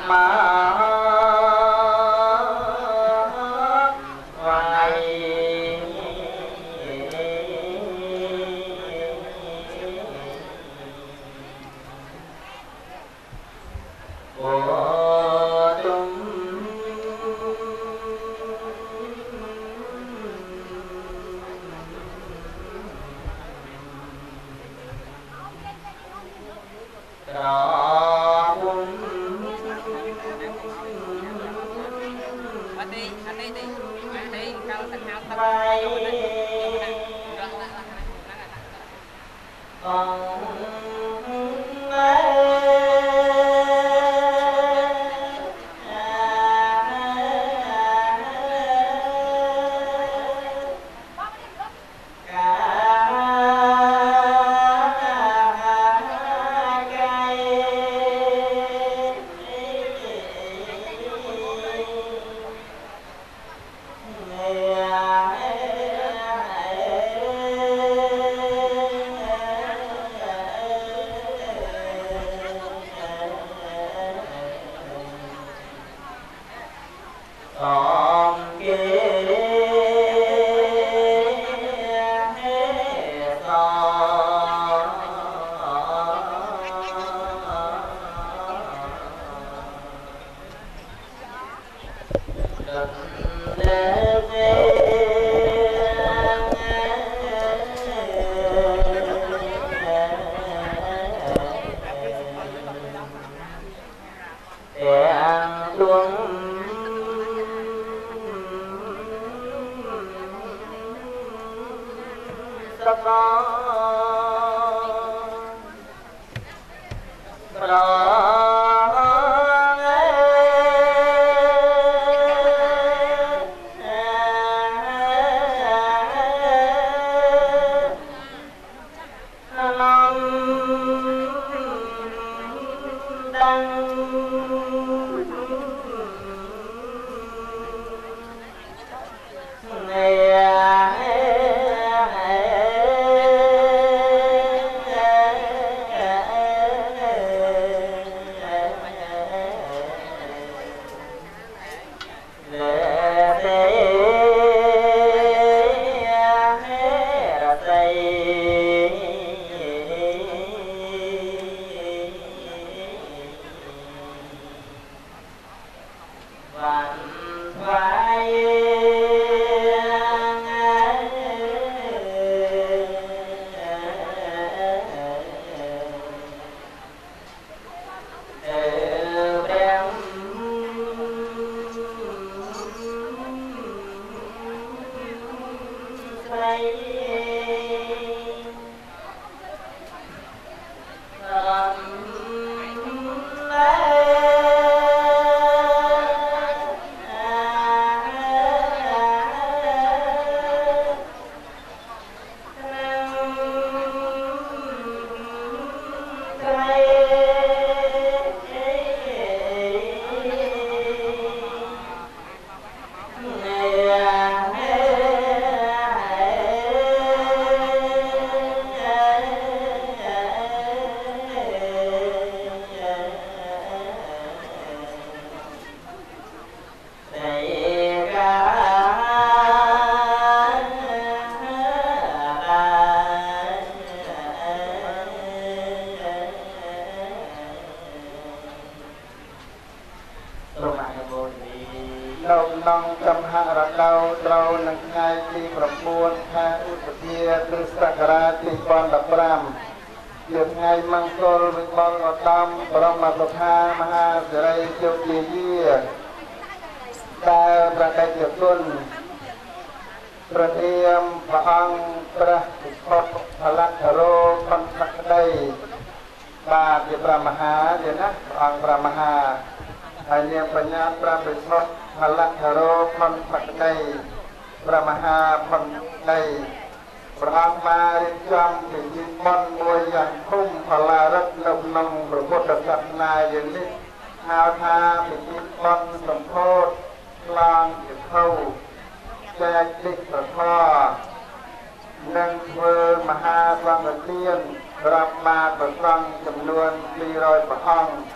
รับมาประฟังจำนวน400 พระองค์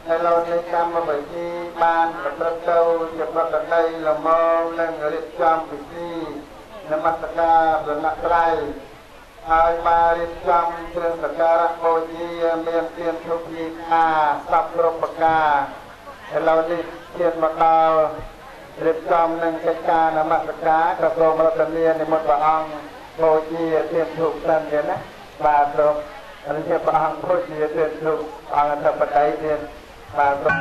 ในเราในกรรมมาแบบนี้บ้านกับเราเจ้าจะมากันในละมองนั่งเรียกจำแบบนี้นมัสการหรือนักไตรหายมาเรียกจำเครื่องสักการะโมจีเมียนเตียนทุกีอาสับรบกาในเราในเทียนมาดาวเรียกจำนั่งกิจการนมัสการกระทรวงรัฐเนียนในมณฑลอังโมจีเทียนทุกตันเดียนะบาทรงอันนี้จะประหังโมจีเทียนทุกอังอันธปไตยเทียนบาทรง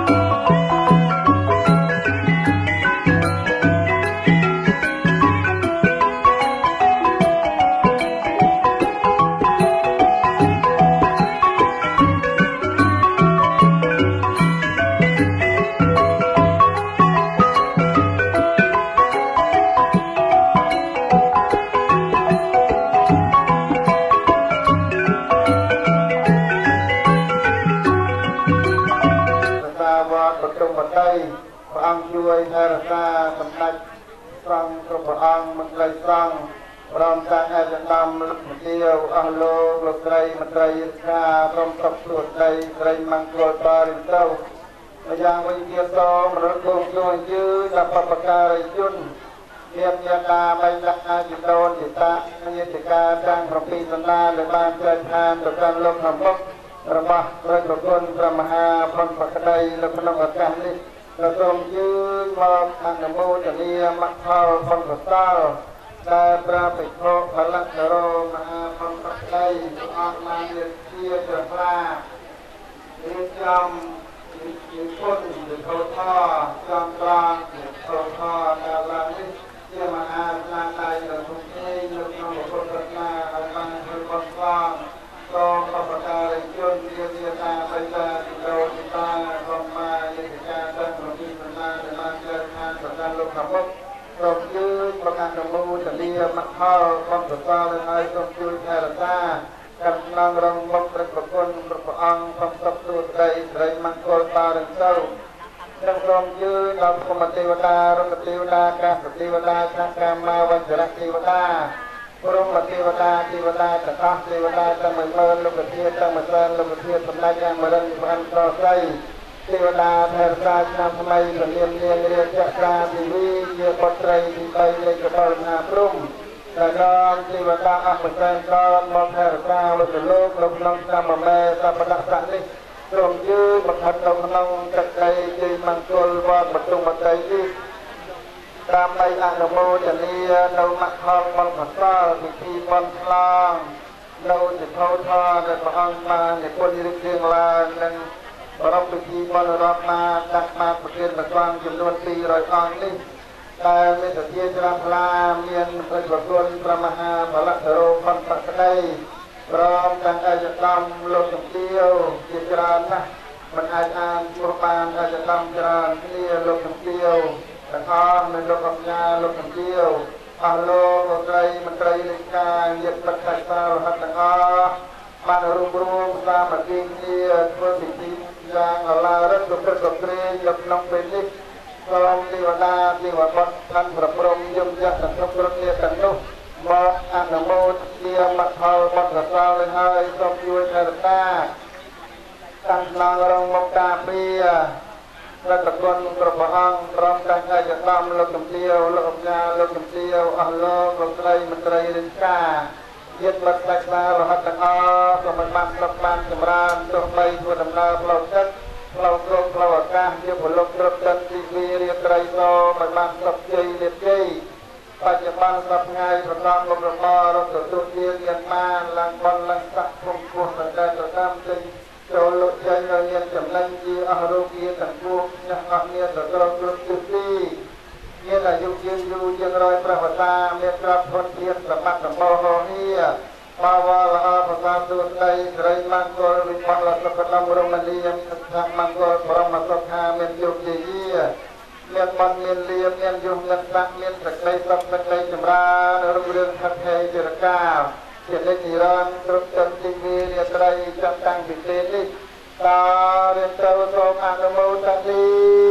ช่วยให้รักษาสำนักสร้างพระองค์มันไกลสร้างพร้อมทั้งอาจารย์ดำลุกเดียวอัลโลลุกไตรมันไตรชาพร้อมตบตรวจไตรมังกรบาริเต้าพยางวิเดียโตมรดกช่วยยืดดับปะการยุนเทียมยาตาใบลาจิตโดนจิตตะมีจิกาจังพระปีสันนาหรือบานเกิดทานต่อการลงธรรมบระบะพระกุลพระมหาพรปกไดและพระนองการนี้เราทรงยืนมองทางนโมจะเนียมักเท่าคนกษาได้พระปิโภคพลังโรมหาพรปกไดออกมาเรียนเทียจะพระเรียนจำยืนพ้นหรือโทท่อจอมกลางหรือโทท่อดาวลานิเทียมหาลาไตเราทุกที่ยกน้องคนกษาอาบังคือคนกลางตรงปปการิยนเรียนเรียตาไปตาติโดติตาลงมาเยติกาตั้งพระพิณนาในมาเกิดทานประการลงขมุกตรงยืนประการนโมจะเรียมักเข้าความสุขเลยให้ตรงยืนแทนตากำลังรองมกประกอบพระองค์ความสับตัวใจใจมังกรตาดังเจ้าดังตรงยืนดำกมเทวดารมเทวดากาสเทวดาชักกามาวันจรเทวดาพระองค์เทวดาเทวดาตถาเทวดาตั้งมันเมินลูกเทียตั้งมันเมินลูกเทียสำนักงานมาเรื่องพันต่อใจเทวดาแทนสายนำทำไมเรียนจักราดีวีเยอะปัตไตรดีไปเลยกระเป๋าหน้าพรุ่งแต่นอนเทวดาอัปเปอร์ตอนมองแทนสาวโลกลงน้องจำมาแม่ตาประดับสันนิตรงยืนบังคับลงน้องจักรใจจีมังกรว่าประตูบันไดที่ตามไปอนุโมทนีเราหนักทองมันขัดซ้าพิธีบอลคลางเราจะเท่าทอในพระองค์มาในคนยืนเรียงรายนั้นเราพิธีบอลรับมาดักมาประเคนประกางจำนวน400องนี้แต่ไม่แต่เทียจราพลาเมียนเป็นประกวนพระมหาพระโรพันปักได้พร้อมดังอาจจะทำลงเที่ยวเจรานนะมันอาจอ่านปรบานอาจจะทำจรานเที่ยวลงเที่ยวแต่ข้ามในโลกญาโลกเที่ยวอาโลกไตรมันไตรลิกาเย็บปัจจัยสารหัตถ์อาบานรูปสามัคคีเที่ยวเพื่อสิ่งที่ยังอาลารัตตุประกรียับน้องเป็นนิกรองเทวดาเทวบัตท่านพระพรหมยมยักษ์สังฆปรเทตันตุบอกอนุโมทเทียมมัทเทามัทสาวเลยให้ทรงช่วยเทวดาตั้งนางรองมกาเปียและตะกอนกระพงพร้อมกันอาจจะตามโลกเที่ยวโลกญาโลกเที่ยวอัลโลกไตรมันไตรลินกายึดบัตรสารหัตถ์อาสมัยมันสับมันจำรานตัวไปตัวดำนาเปล่าจัดเปล่าโกรธเปล่าอากาศยึดผลลบตรจันทีวีเรียไตรโตมันมันสับเจยเลียเจยปัจจุบันสับไงประกอบลมระบาเราตัวตัวเดียนมาลังบอลลังสักพุ่งพุ่งมันได้ตัวตามจริงโจลใจเราเรียนจำนันจีอารุกีต่างพวกยังอักเนียตัวเรากลุ่มจุดที่เมื่ออายุยืนอยู่ยังรอยประวัติเมื่อกลับคนเทียนสมัครโมโหเฮียปาวาลาภาษาตัวใจไรมังกรวิปัสสนาประดมรมณียมสักมังกรพระมสุขาเมียนยุเยียเมียนมันเมียนเลียมเมียนยุเมียนสักเมียนสักไรสักสักไรจำรานรุ่งเรืองทัพเทเจรกาเขียนในนิรันดร์ตรุษจันทีวีเรียไตรจันตังพิเศษนิตาเรียนเจ้าโสมอนุโมทนี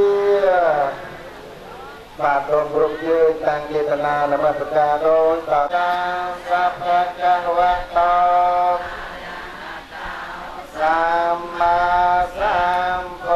บาทรวมรุกยืนตั้งเจตนานมัสการโดยต่างสัพพะจังหวัดตองสัมมาสัมพุ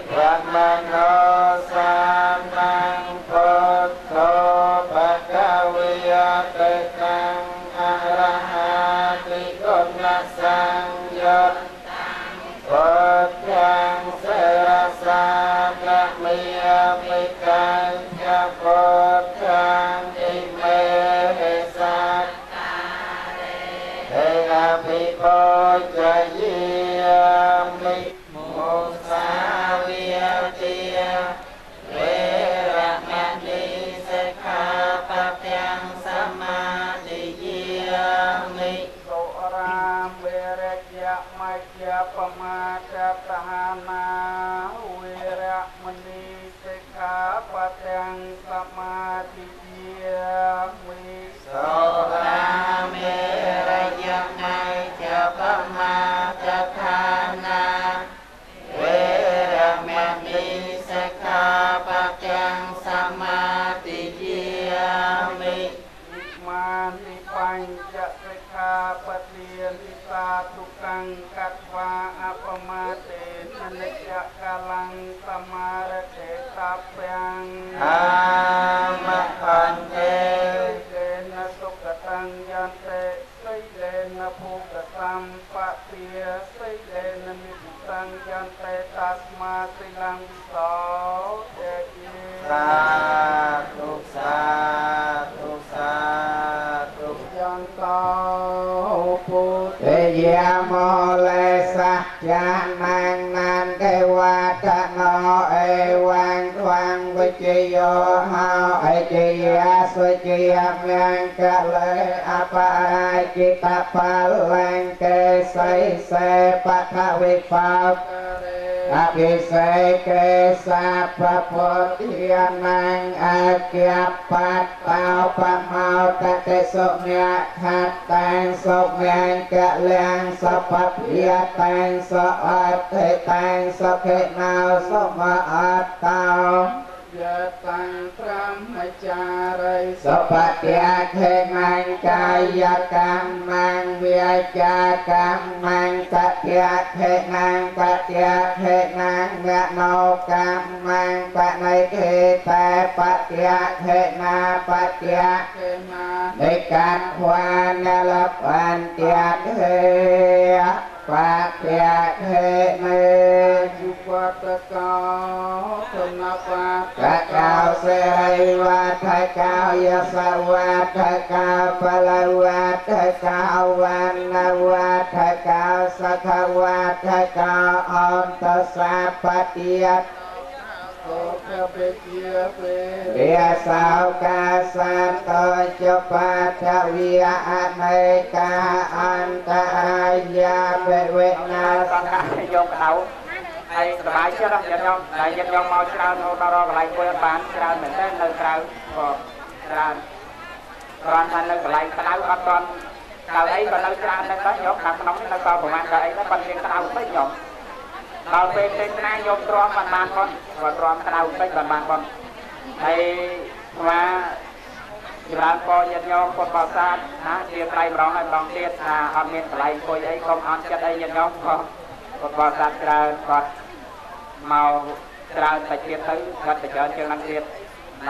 รัตมโนสานังพุทโธภะคะวิยติตังอะระหะติกุณสังยุตพุทธังเสรสานะมิยมิกัญจพุทธังอิเมสัตเออภิปุจจเยมิมุสาวิยติยเวระมณีสิกขาปะทังสมาธิยามิสุรามเวรยะมัจจปมาจัตหานาเวระมณีสิกขาปะทังสมาธิยามิสุราเมรยะมัจจปมาจัตหานาเวระมณีสิกขาปะทังสมาธิยามิอิมานิปัญจสิกขาปะเทียนติสาทุกังกัตวาอัปมาเตชนิจกาลังสมารเถตัพยังอามะพันเตเกนะสุขตังยันเตสิเลนะภูกตัมปะเตียสิเลนะมิตังยันเตตัสมาสิลังวิโสเตยิสาธุสาธุสาธุยันโตปุเตยโมเลสัจจานังนันเทวาตโนเอวังทวังวิจโยหาเอจยาสุจยามยังกะเลอปาจิตาปาลังเกสัยเสปะทวิภาอภิเศกสัพพะโพธิยานังอาเกียปัตตาปะเมาตะเตสุเมียขัดตังสุเมียงกะเลียงสัพพะเพียตังสุอัตเตตังสุเขนาวสุมาอัตตายะตังพระมจาริสุปฏิยาเขนังกายกรรมังวิจากรรมังตติยาเขนังตติยาเขนังมโนกรรมังปะในเขตปฏิยาเขนาปฏิยาเขนาในการควานลปันเตียเขปะเตียเขเนจุปตะกาธนปัตตะกาวเสริวัฏกาวยสวัฏกาวปลวัฏกาววันนวัฏกาวสัทวัฏกาวอันตสัพพติยะเรียสาวกาสันตจปัทวิยะเนกาอันตอายาเวนาสังฆโยมเขาไอ้สบายเชื่อแล้วยันยองแต่ยันยองมาชราโนดารอะไรคุยบ้านชราเหมือนเต้นเลยชราก็ชราตอนท่านเลยอะไรตะเอาตอนเราไอ้ก็เลยชราเลยก็ยกขับน้องนี่เราก็ประมาณก็ไอ้แล้วคนเรียนตะเอาไปยอมเราเป็นนายยมตรอมบานคนก็ตรอมตะเอาไปบานคนไอ้ว่าร้านปอยันยองปอปอซาดนะเรียนไรร้องให้ร้องเทียดอันเมียนอะไรคุยไอ้คมอันจัดไอ้ยันยองก็ปอปอซาดเราก็เมาเราไปเทียดซื้อก็ไปเจอเจอนักเทียดใน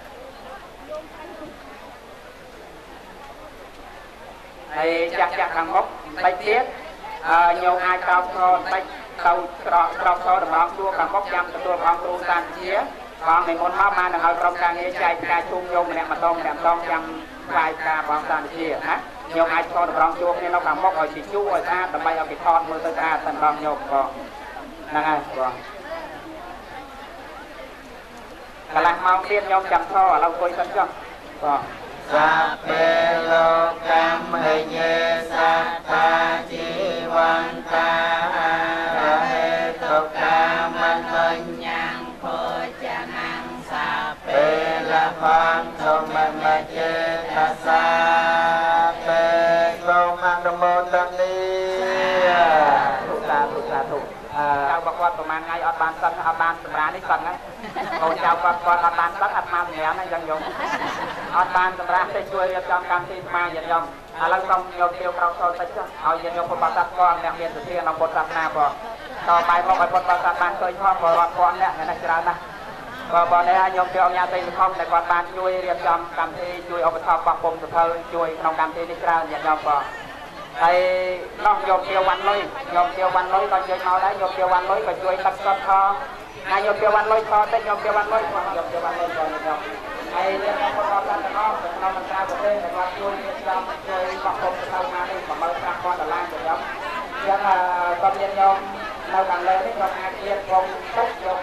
ไอ้จากทางมกไปเทียดโยงไอ้เตาโคไปเตาตรอกโคร้องตัวทางมกยำตัวร้องตัวตันเชียบางในมณฑลมาในเราตรงกลางนี้ใจการชุมโยมเนี่ยมาต้องแบบต้องยังวายการบางตันเชียนะโยงไอ้โคร้องตัวเนี่ยเราทำมกเอาชิจูไอ้ท่าแต่ไปเอาไปทอดมือตัวท่าตันรองโยมก็นั่นไงก็กำลังมองเทียนโยมจำท่อเราคุยกันจ้ะก็สัพเพโลกัมเหยสัตตาจีวันตาเหตุกามันยังโพจนังสัพเพละพันโทมันมาเจตสาเปโลมังโมตันนีทุกเจ้าบอกว่าประมาณไงอดบานสันอดบานสำราญนี่สันนะโอ้เจ้าบอกว่าอดบานสันอดมาเหนียวนะยังยงอดบานสำราญจะช่วยจำการที่มาอย่างยงเราต้องโยมเดียวเราโซนไปจ้ะเอาอย่างยงคนบาสักก้อนเนี่ยเรียนสุดที่เราบทศาสนาบอกต่อไปมองไปบนบานบานเคยชอบพอรอดพรเนี่ยนะจรานะบอลเนี่ยโยมเกี่ยวกับตีคอมแต่ก่อนบานช่วยเรียบจำกำที่ช่วยเอาไปทอดปากปมสุดเธอช่วยน้องกำที่นี่จราอย่างยอมก่อนไอ้น้องโยมเกี่ยววันเลยโยมเกี่ยววันเลยก็ช่วยเขาได้โยมเกี่ยววันเลยก็ช่วยตัดกอดทองนายโยมเกี่ยววันเลยทอแต่โยมเกี่ยววันเลยโยมเกี่ยววันเลยก่อนโยมไอ้เรื่องของเราการจะน้องแต่เรามันกลายเป็นแต่ว่าช่วยเรียบจำช่วยปากปมสุดเธองานนี่ของเราสร้างก้อนแต่ล่างอย่างยอมยังตอนเย็นโยมเรากันเลยที่เราอาเกียรกองตุ๊กโยม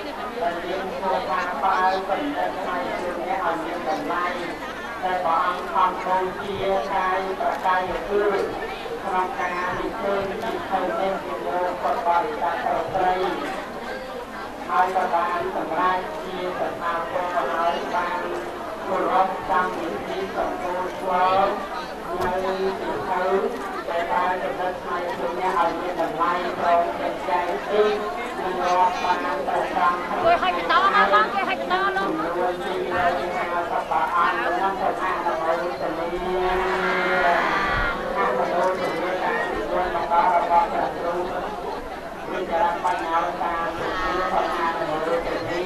ได้บอกอังคงเชียร์กายประกายคือพลังงานที่เพิ่มที่เพิ่มเล่นที่โลกปฏิบัติการไตรให้ประบาลสำราญเชียร์สถาพรมหาวิบาลผู้รับตั้งที่สมบูรณ์ว่าในสิ่งเขาแต่การจะได้ใช้ตรงนี้เอาเงินไหลตรงเป็นใจที่มันรอปานแต่ฟังให้ให้ต่อนะบ้างให้ต่อลงรวยที่เราจะมาสับปะอ่านน้ำคนอ่านเราจะมีอ่านเราจะมีการด้วยมาต่อเราจะรู้วิจารณ์ปัญญาการที่คนอ่านเราจะมี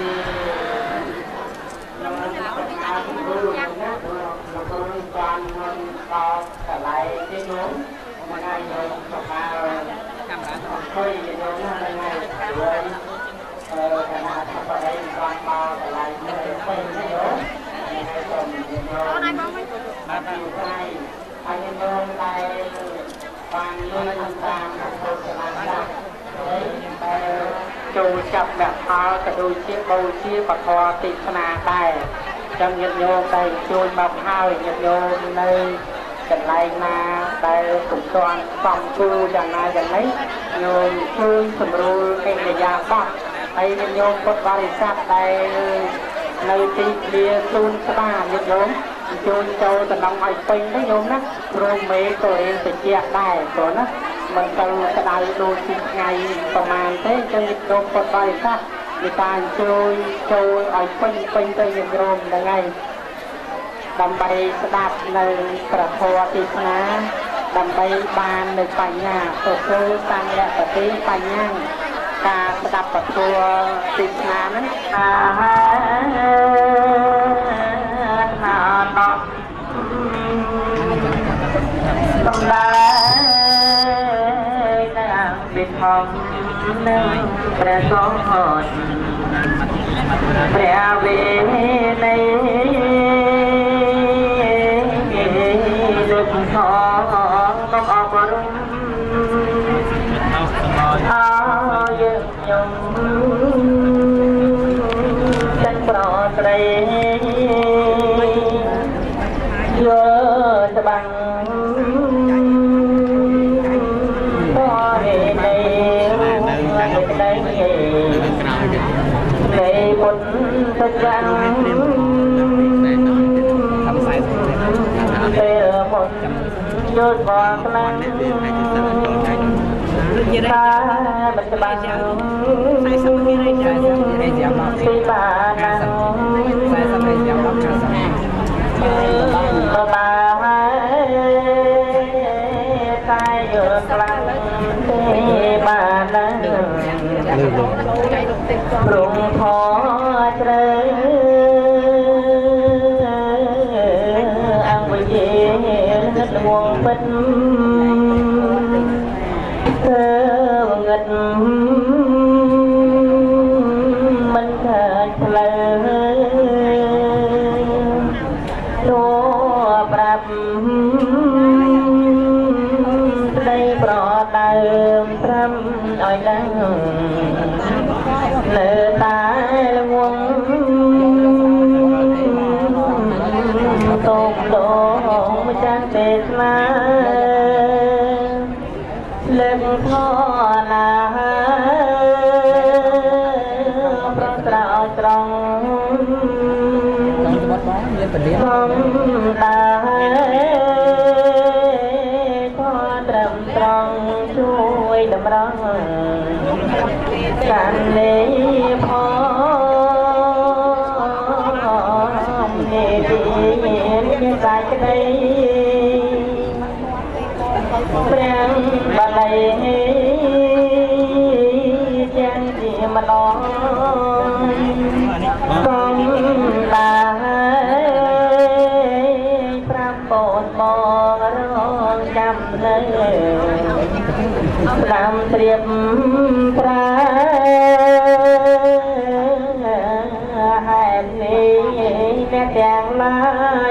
เราจะอ่านรู้นะเราก็รู้การมันต่ออะไรที่นู้นมันได้เยอะกว่าเคยเยอะมากเลยไงด้วยขนาดทำอะไรบางเบาอะไรไม่ได้ไม่เยอะให้คนเยอะมาอยู่ใกล้ไปเยอะไปบางเรื่องต่างๆโฆษณาได้ไปจูจับแบบเท้ากระดูเชี่ยบูเชี่ยปะคอติดขนาดได้จังยันโยมได้จูนแบบเท้ายันโยมในกันไรมาได้สุนทรฟังชูอย่างไรอย่างนี้โยมช่วยสำรูเองในยามบ้าไอ้โยมกดบริษัทได้ในตีเลียซูนสบายโยมจูนโจแต่น้องไอ้ปิงได้โยมนะโรเมตัวเองเป็นเจียได้ตัวนะมันจะกระไดดูสิไงประมาณเท่จะโยมกดบริษัทในการจูนไอ้ปิงตัวยังโยมได้ไงดำไปสดับในประโพธิศนาดำไปบานในปัญญาตัวคือตังและปฏิปัญญาการสดับประโพธิศนานั้นต้องได้ปิดห้องหนึ่งประสงค์พระเวในลึกท้องต้องออกรุ่งเอาเยือกยงฉันปลอดใจเยอะจะบังพ่อในบนตะจังเตะหมดยศบอกลังตาบัดบังสีบานังบาตายอยู่กลางสีบานังปรุงพอเจริญอังวิเยนัดวงเป็นเธอเงินมันเถิดเลยตัวปรับได้ปลอดเติมพรำอ้อยดังเลือตายละวงตกโดงมาจากเศษมาเล่มพ่อนาเพราะตราตรองมองตาพ่อตรำตรองช่วยดำรงการเลี้ยพ่อเนตียังใจกันได้เปลี่ยนบาลัยยังจีมาลองต้องตาพระโปรดบอกร้องจำเลยรำเตรียมพระแห่งนี้แม่แดงไม้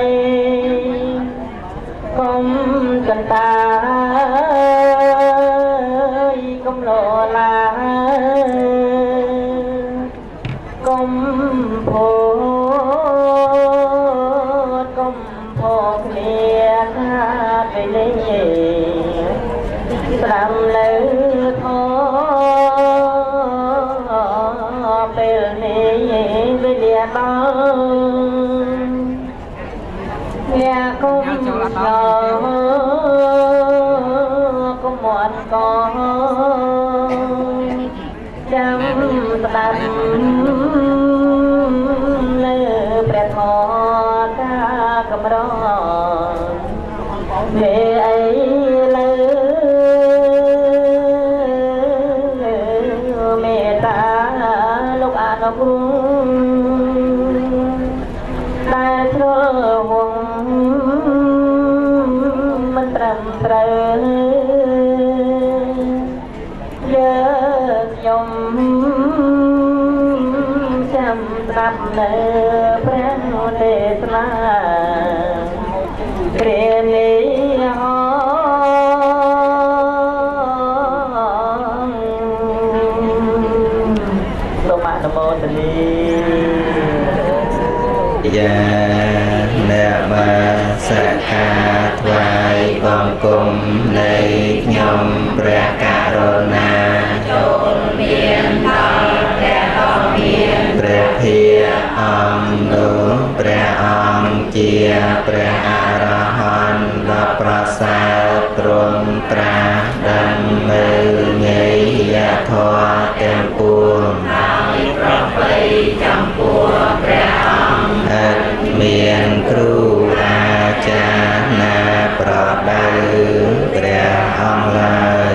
คมจนตายกมโลลากมโพกมโพเพล làm lỡ thó bèo nề bên địa bao nghe không nhỏ có một con chẳng tầm lỡ bè thó ca cầm đó về ấy lỡ mẹ ta lúc ăn nó cũng ta thơ hồng mình trầm trời nhớ nhom chăm tập nở pren để ta kề lý ho tô mạ nam mô tỳ dạ nè ma sa ca thoại bằng cùng này nhom pra carona chôn miên thọ pra miên pra phia nụ pra chia pra arahan và pra sa trôn tra đam mê nhây ya thoa tem puông trăm pua miền kru a cha na pra đau pra ông lai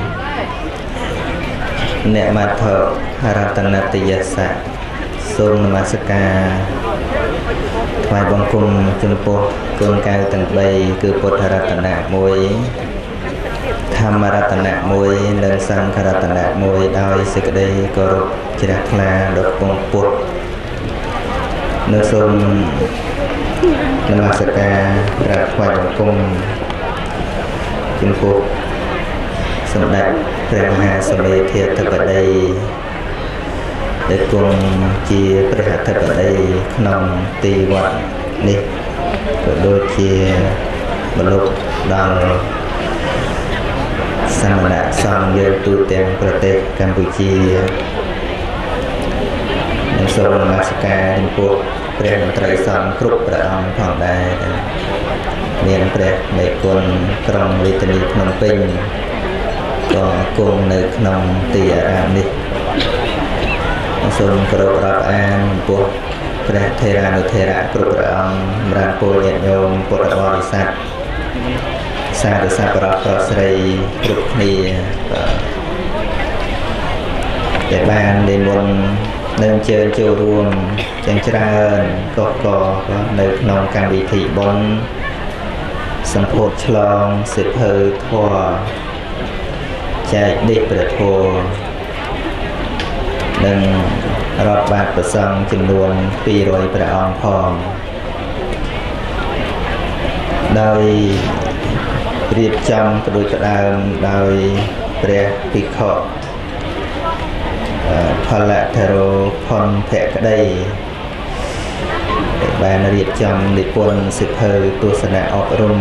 nè mặt thọ haratanatiya sa sôm namaskarថ្វាយបង្គំចំពោះកូនកៅទាំង3គឺពុទ្ធរតនៈ1ធម្មរតនៈ1និងសង្ឃរតនៈ1ដោយសេចក្តីគោរពជ្រះថ្លាដល់ពងពុទ្ធនៅសូមនមស្ការក្រាបថ្វាយបង្គំចំពោះសម្ដេចព្រះមហាសមេធាធិបតីដែលគង់ជាព្រះអធិបតីក្នុងទីវត្តនេះក៏ដូចជាបលុបដល់សមណៈសង្ឃយើងទូទាំងប្រទេសកម្ពុជានិងសូមនមស្ការចំពោះព្រះមន្ត្រីសង្ឃគ្រប់ព្រះអង្គផងដែរមានព្រះមេគុណក្រុងរាជធានីភ្នំពេញក៏គង់នៅក្នុងទីអារាមនេះសូមគោរពរាប់អានចំពោះព្រះថេរានុថេរៈគ្រប់ព្រះអង្គសម្រាប់ពលញាតិញោមពុទ្ធបរិស័ទសាធុសប្បុរសប្រុសស្រីគ្រប់គ្នាដែលបាននិមន្តនឹងអញ្ជើញចូលរួមទាំងច្រើនកកនៅក្នុងកម្មវិធីបុណ្យសម្ពោធឆ្លងសិភៅធម៌ចែកដេកព្រះធម៌និងរាប់បាតប្រសង់ចំនួន200ព្រះអង្គផងដោយរៀបចំផ្ដួចផ្ដើមដោយព្រះភិក្ខុផលធរោផុនភក្តីបានរៀបចំនិពន្ធសិភៅទស្សនៈអប់រំ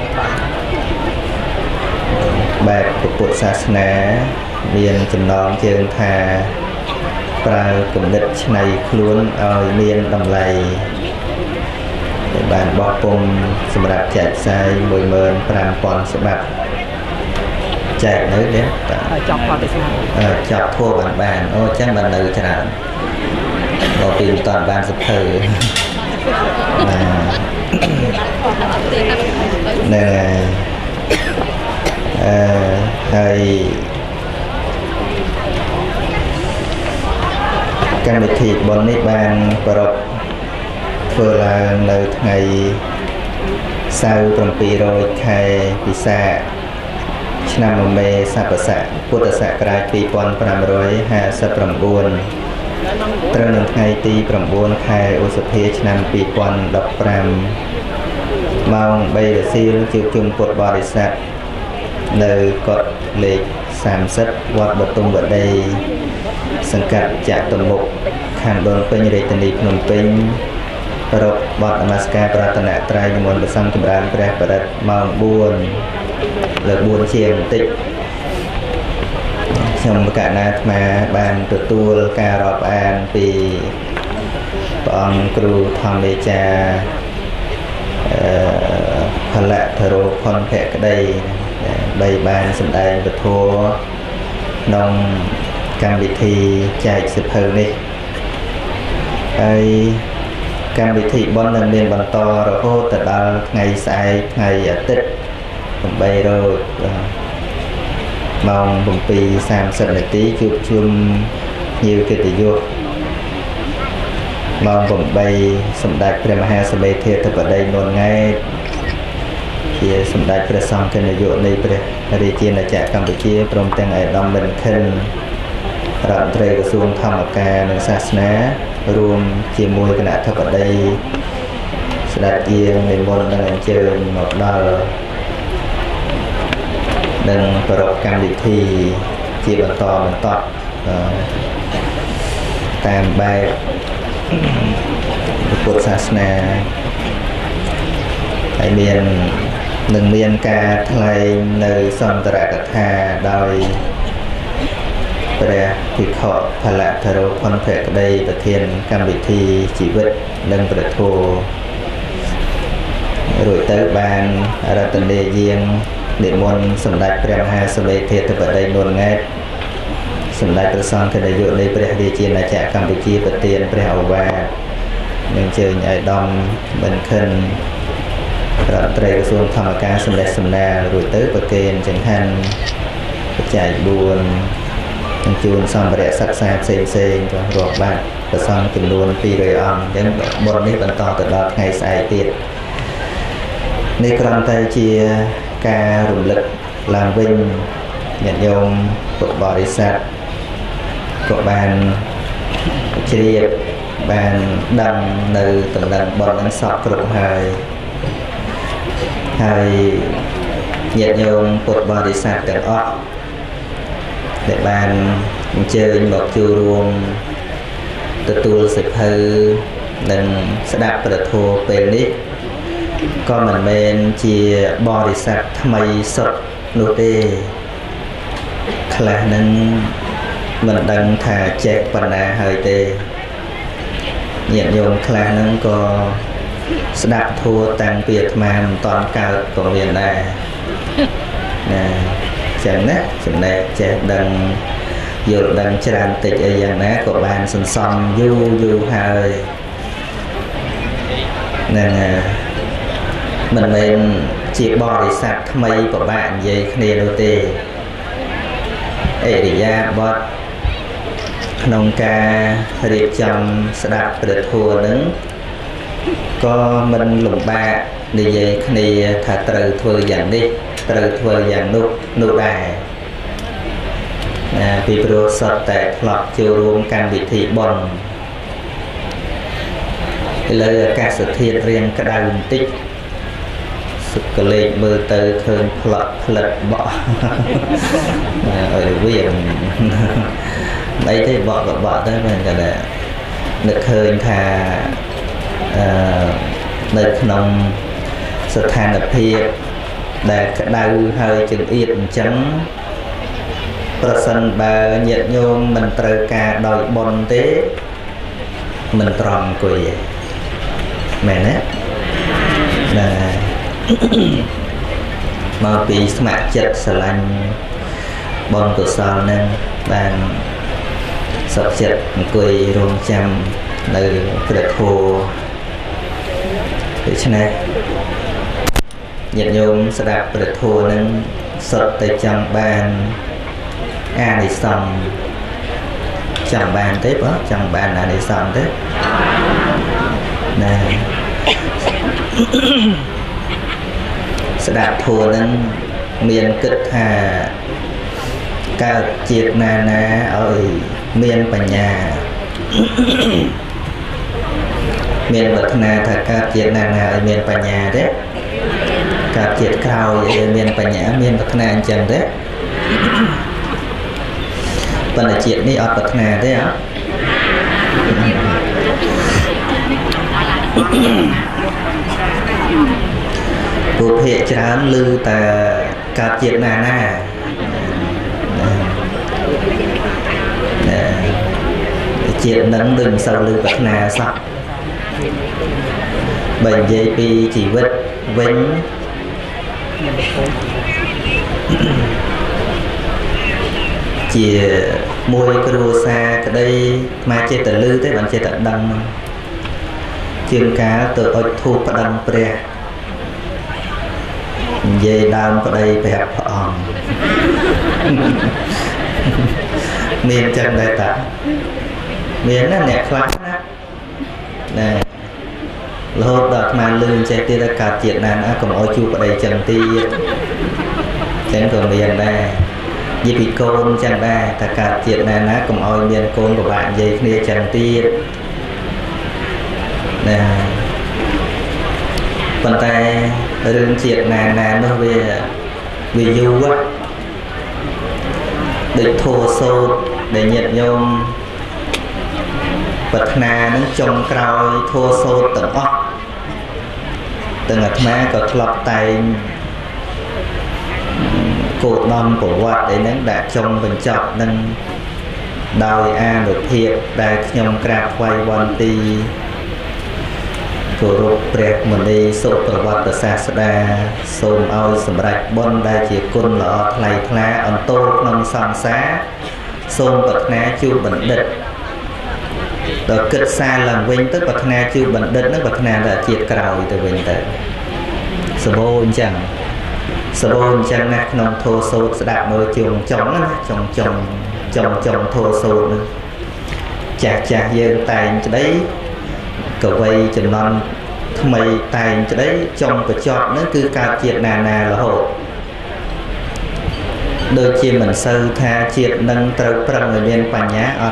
បែបពុទ្ធសាសនាមានចំណងជើងថាប្រើគំនិតច្នៃខ្លួនឲ្យមានតម្លៃដែលបានបោះពុម្ពសម្រាប់ចែកផ្សាយ 15,000 ច្បាប់ចែកនៅនេះចាប់ផងទេចាប់ធัวបានអូចឹងបាននៅច្រើនដល់ពីមិនតាន់បានសភៅណែហើយកម្មវិធីបុណ្យនេះបានប្រពធ្វើឡើងនៅថ្ងៃសៅរ៍700 ខែពិសាខឆ្នាំមមេស័កស័កពុទ្ធសករាជ 2559 ត្រូវនៅថ្ងៃទី 9 ខែឧសភាឆ្នាំ 2015 ម៉ោង 3 រសៀលជួបជុំពុទ្ធបរិស័ទនៅកុដិលេខ 30 វត្តបទុមវតី សង្កាត់ចតុមុខខណ្ឌដូនពេញរាជធានីភ្នំពេញរកបទនមស្ការប្រតនត្រ័យនិមន្តព្រះសង្ឃចម្រើនព្រះបរិត្តម៉ោង4លើ4ជាងបន្តិចខ្ញុំបកណាអាត្មាបានទទួលការរាប់អានពីព្រះអង្គគ្រូធម្មមេចាផលៈធរោផុនភក្តីបីបានសម្ដែងពធក្នុងកម្មវិធីចែកសិភៅនេះហើយកម្មវិធីបុណ្យនឹងមានបន្តរហូតទៅដល់ថ្ងៃស្អែកថ្ងៃអាទិត្យ8រោចម៉ោង 7:30 នាទីជួបជុំញៀវកិត្តិយសម៉ោង 8សម្ដេចព្រះមហាសមេធាធិបតីនួនង៉ែតជាសម្ដេចព្រះសង្ឃនាយកនៃព្រះរាជាណាចក្រកម្ពុជាព្រមទាំងឯកឧត្តមមិនខិនរដ្ឋមន្ត្រីក្រសួងធម្មការនិងសាសនារួមជាមួយគណៈអធិបតីស្ដេចយាងនិមន្តនិងអញ្ជើញមកដល់និងប្រពកម្មវិធីជាបន្តតាមបែបពុទ្ធសាសនាហើយនឹងមានការថ្លែងនៅសន្តរកថាដោយព្រះភិក្ខុផលៈធរោផុនភក្តីប្រធានកម្មវិធីជីវិតនិងព្រះធម៌រួចទៅបានរតនាយាងនិមន្តសម្ដេចព្រះមហាសមេធាធិបតីនួនង៉ែតសម្ដេចព្រះសង្ឃនាយកនៃព្រះរាជាណាចក្រកម្ពុជាប្រទានព្រះឱវាទនិងជើញឲ្យដំមិនខិនរដ្ឋមន្ត្រីក្រសួងធម្មការសម្ដេចសំណាលរួចទៅប្រគេនចង្ហាន់បច្ច័យ4នឹងជួនសម្ភារៈសិក្សាផ្សេងៗក៏រាប់បាត់ព្រះសង្ឃចំនួន200អង្គអញ្ចឹងបុណ្យនេះបន្តទៅដល់ថ្ងៃស្អែកទៀតនេះគ្រាន់តែជាការរំលឹកឡើងវិញញាតិញោមពុទ្ធបរិស័ទក៏បានជ្រាបបានដឹងនៅដំណឹងបុណ្យនឹងសពគ្រប់ហើយញាតិញោមពុទ្ធបរិស័ទទាំងអស់ដែលបានអញ្ជើញមកចូលរួមទទួលសិភៅនិងស្ដាប់ព្រះធម៌ពេលនេះក៏មិនមែនជាបរិស័ទថ្មីសុទ្ធនោះទេខ្លះនឹងមិនដឹងថាចេះបណ្ណាហើយទេញាតិញោមខ្លះនឹងក៏ស្ដាប់ធម៌តាំងពីអាត្មាមិនតាន់កើតក៏មានដែរណាចឹងណាចំណែកចេះដឹងយល់ដឹងច្រើនតិចអីយ៉ាងណាក៏បានសន្សំយូរហើយហ្នឹងមិនមែនជាបរិស័ទថ្មីពិបាកនិយាយគ្នានោះទេអរិយាបថក្នុងការរៀបចំស្ដាប់ព្រះធម៌នឹងក៏មិនលំបាកនិយាយគ្នាថាត្រូវធ្វើយ៉ាងនេះត្រូវធ្វើយ៉ាងនោះដែរពីព្រោះសុទ្ធតែធ្លាប់ចូលរួមកម្មវិធីបុណ្យឥឡូវអាកាសធាតុរៀងក្តៅបន្តិចសុខលេខមើលទៅឃើញផ្លិតបក់ឲ្យវាអីទេបក់ទៅមិនក៏ដែរនឹកឃើញថានៅក្នុងស្ថានភាពដែលក្តៅហើយចង្អៀតអញ្ចឹងប្រសិនបើញាតិញោមមិនត្រូវការដោយបុណ្យទេមិនត្រង់អង្គុយទេមែនទេណាមកពីស្ម័គ្រចិត្តស្រឡាញ់បុណ្យកុសលនឹងបានសុខចិត្តអង្គុយរងចាំនៅព្រះធម៌ដូច្នេះញាតិញោមស្ដាប់ព្រះធម៌នឹងសុទ្ធតែចង់បានអានិសង្សចង់បានទេបងចង់បានអានិសង្សទេណាស្ដាប់ធម៌នឹងមានគិតថាកើតជាតិណាឲ្យមានបញ្ញាមានប្រាថ្នាថាកើតជាតិណាឲ្យមានបញ្ញាទេកើតជាតិក្រោយឲ្យមានបញ្ញាមានប្រាថ្នាអញ្ចឹងទេប៉ុន្តែជាតិនេះអត់ប្រាថ្នាទេ bộ hệ trán lư ta cả chuyện na chuyện nắng đừng sau lư bạc na sọc bệnh dây pi chỉ vết vĩnh chỉ môi cua xa cái đây mà chơi tận lư tới bạn chơi tận đăng chương cá từ ôi thu bắt đăng pre dây đam vào đây bẹp hòn miền chân đại tả miền nó nẹt lắm nè lô đợt mà lương chạy tia ra cả chuyện này nó còn ôi chu vào đây chân ti chẳng còn miền đây vì bị côn chẳng đây ta cả chuyện này nó còn ôi miền côn của bạn dây kia chân ti nè còn tay rừng chuyện này nó về du quá để thô sâu để nhiệt nhôm vật na nó trong cào thô sâu tận óc từng ngặt má có lọc tay cột non của quạt để nắng đã trong bình chọc nâng đòi a được thiệp đại nhom cào quay quan ti của rục bẹt mình đi sốt ở vật ở xa đa xôm ao sầm rạch bon đa chỉ côn lọ thay thla ẩn tô nông sòng xá xôm vật ná chu bệnh địch rồi kịch xa lần vinh tức vật na chu bệnh địch nó vật na là triệt cào từ vinh tới sờ bôn chẳng nát nông thô sốt đạp môi trường trồng thô sốt nữa chạc dương tay đấy cậu vây chừng non mày tài đấy trong cái chọt nó cứ cao triệt nà là hộ đôi khi mình sâu tha triệt nâng trâu prăng người miền bản nhá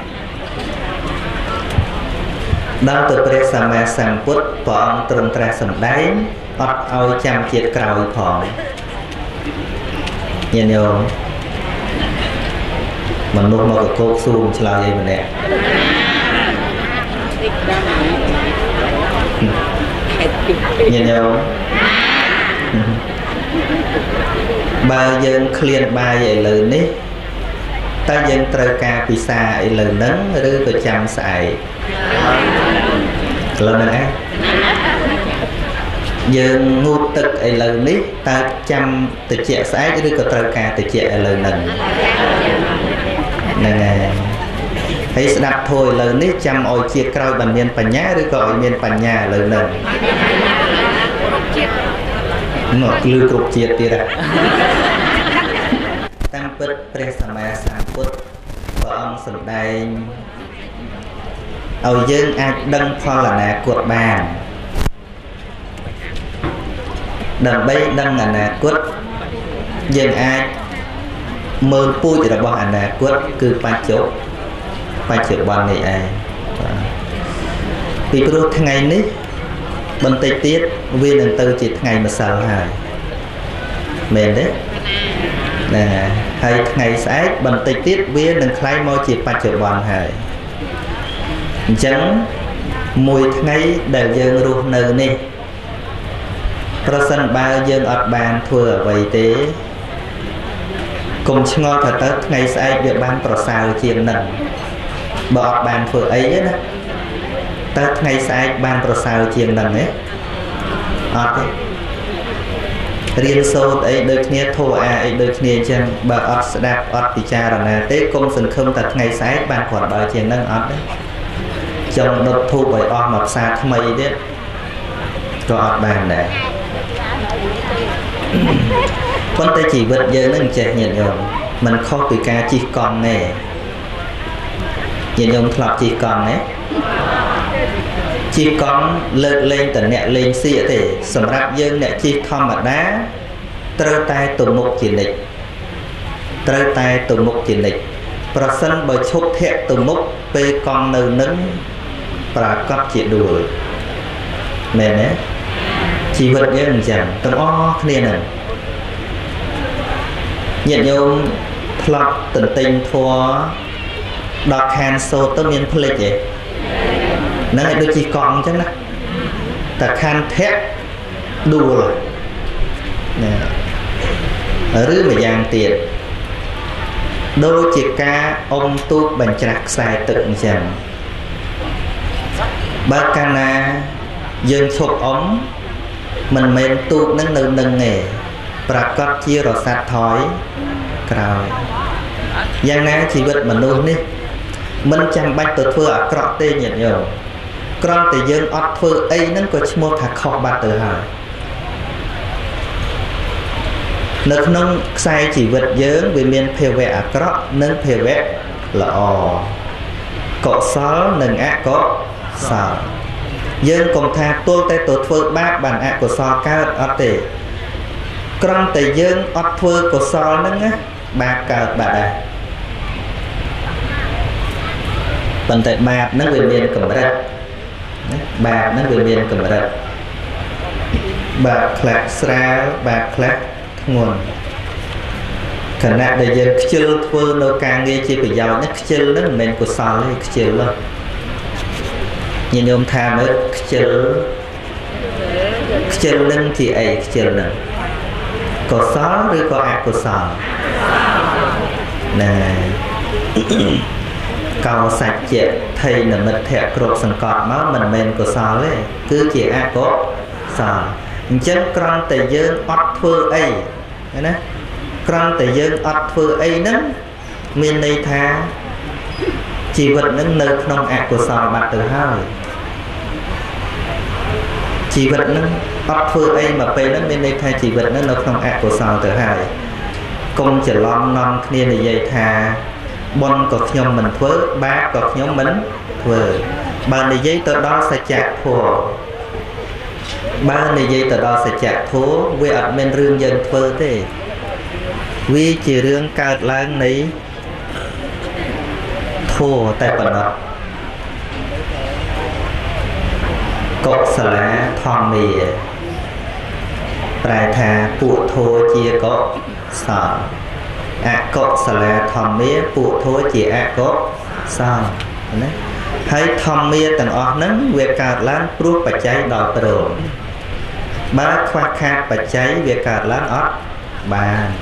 đau từ presama sang put phong trông tra sầm đáy ọt ao chăm triệt cào phong nhìn nhiều mình nuôi một cái cột xuồng cho là gì mình nè nhìn nhau ba dân clean ba vậy lời ní ta dân trơ ca bị xa lời nắng rư có chăm xài lần này dân ngu tức ấy lời ní ta chăm từ trẻ sái rư có trơ ca từ trẻ lời nâng nè thấy đạp thôi lời ní chăm ôi chia coi bằng miền bản nhá rồi gọi miền bản nhà lời nâng ngọt lưu cục chia tiệt tăng bớt presama sang put và ông sừng đây ôi dương ai đăng pho là nè cuột bàn đầm bay đăng là nè cuột dương ai mơ pui thì là bỏ hẳn nè cuột cứ ba chỗ bọn này ai vì pro thằng ngày ní bên tây tiết viên lần tư chỉ ngày mà sao hả mền đấy nè hay ngày sáng bên tây tiết viên lần khai môi chỉ ba triệu bọn hả chẳng mùi ngày đều dân ruột nơ nè sân ba dân ọt bàn thừa vậy thế cùng ngon thật tới ngày sáng việc ban pro sao chiên nâng bỏ bàn phở ấy đó ta ngày sai bàn pro sao chiên đằng ấy riêng sâu ấy đôi kia thô ấy đôi kia chân bà ọt đạp ọt bị cha rằng là tế công sừng không thật ngày sai bàn khoản bà chiên đằng ọt đấy trong đột thu bởi ọt mập xa thâm ấy đấy cho ọt bàn này con ta chỉ vật giờ nó chạy nhận rồi mình khó bị ca chỉ còn nè nhìn ông thọt chỉ còn đấy chỉ còn lợn lên tận nhẹ lên xịa thì sầm rạp dương nhẹ chỉ thom mặt đá trơ tay tụm mục chỉ lịch trơ tay tụm mục chỉ lịch và sân bởi chốt thẹn tụm mục pe con nâu nứng và cấp chỉ đùa mẹ đấy chỉ vật dương chẳng tụm o kia này nhìn ông thọt tận tình thua đọc hàn sô tớ miền phê vậy nó lại đôi chỉ còn chắc nè แต่คันแทะดูเลยนะหรือมาอย่างเตียดโดยจิกาอมตูบัญจักสายตึกจังบากานายังชกอมมันเมนตูนั่งนึงเง่ปรากฏที่รสัตถอยกล่าวอย่างนั้นชีวิตมนุษย์นี่มันจำบัดตัวเพื่อเกราะเตยเหนียวกรอนแต่ยังอดเพื่อไอ้นั่นก็ชโมถักขอบบัดตัวหายนึกน้องใส่ชีวิตเยิ้งวิเมียนเพเวะเกราะนึงเพเวะละอเกาะซ้อหนึ่งอะเกาะสาวยืนกลมทาตัวแต่ตัวเฟื่อบ้าบันอะกซอก้าวอัดเตะกรอนแต่ยืนอัดเฟื่อกซอนั่งนะบาเกิดบาได้ปันแต่บาบนั่งเวียนเวียนกับรัดบาบนั่งเวียนเวียนกับรัดบาคลักสระบาคลักงวนขณะเดียวกันเชื่อเฟื่อโลกาเงี้ยจีบยาวนักเชื่อนั่งเหม็นกซอเลยเชื่อเลยnhìn ông tham ấy chờ lưng thì ấy chờ lưng có xó rồi có ác có sò nè cầu sạch chết thầy là mật thẹo cột sừng cọt máu mình men có sò đấy cứ chỉ ác có sò chân con tề dương ót phơ ấy nè con tề dương ót phơ ấy đó miền này tha chỉ vật nâng nơi nông ác của sò bạc từ hai chỉ vật nâng ót phơ ấy mà pe nâng miền này tha chỉ vật nâng nơi nông ác của sò từ hai công chỉ lon non kia này dây tha bon có nhom mình phớ ba có nhom mình phớ ba này dây từ đó sẽ chặt phù ba này dây từ đó sẽ chặt thố về ở bên rương dân phơ thế vì chỉ rương cao lang này thô tại phần đó cột xả thòng mì bài thà phụ thô chia có sọ cột xả thòng mì phụ thô chia có sọ hay thòng mì tầng ở nắng về cao lang prút bạch cháy đòi bờ ba khoa khát bạch cháy về cao lang ót bàn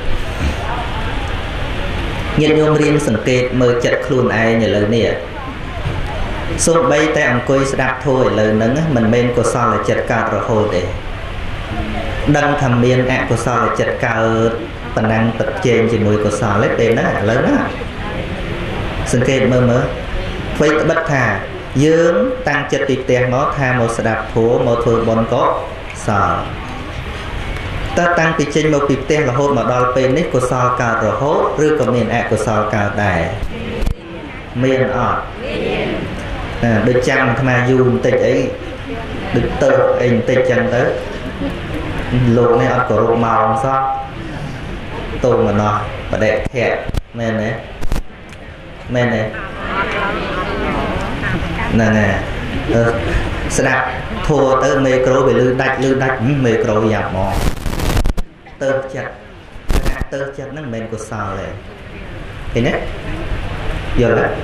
nhân nhôm riêng sừng kẹt mơ chặt khuôn ai nhờ lời nè xung bay tay ông coi đạp thôi lời nắng mình men của sao là chặt cao rồi hồ để đăng thầm miên của sao là chặt cao phần năng tập trên chỉ mùi của sao lấy tên đó lớn đó sừng kẹt mơ mơ vậy bất thà dưỡng tăng chất tịch tiền nó tha một đạp phố một thừa bon có sao ta tăngពីចេញមកពីផ្ទះរហូតមកដល់ពេលនេះកុសលកើតរហូតឬក៏មានអកុសលកើតដែរមានអត់មានដូចចាំអាត្មាយូរបន្តិចអីដូចទៅអីបន្តិចចឹងទៅលោកនេះអត់គោរពម៉ោងសោះតូនម្ដងបដិភៈមែនទេមែនទេហ្នឹងហើយស្ដាប់ធัวទៅមេក្រូវាលឺដាច់មេក្រូយ៉ាប់មកเติมจัดเติมจัดนั่นเป็นกุศลเลยเห็นไหมเยอะเลย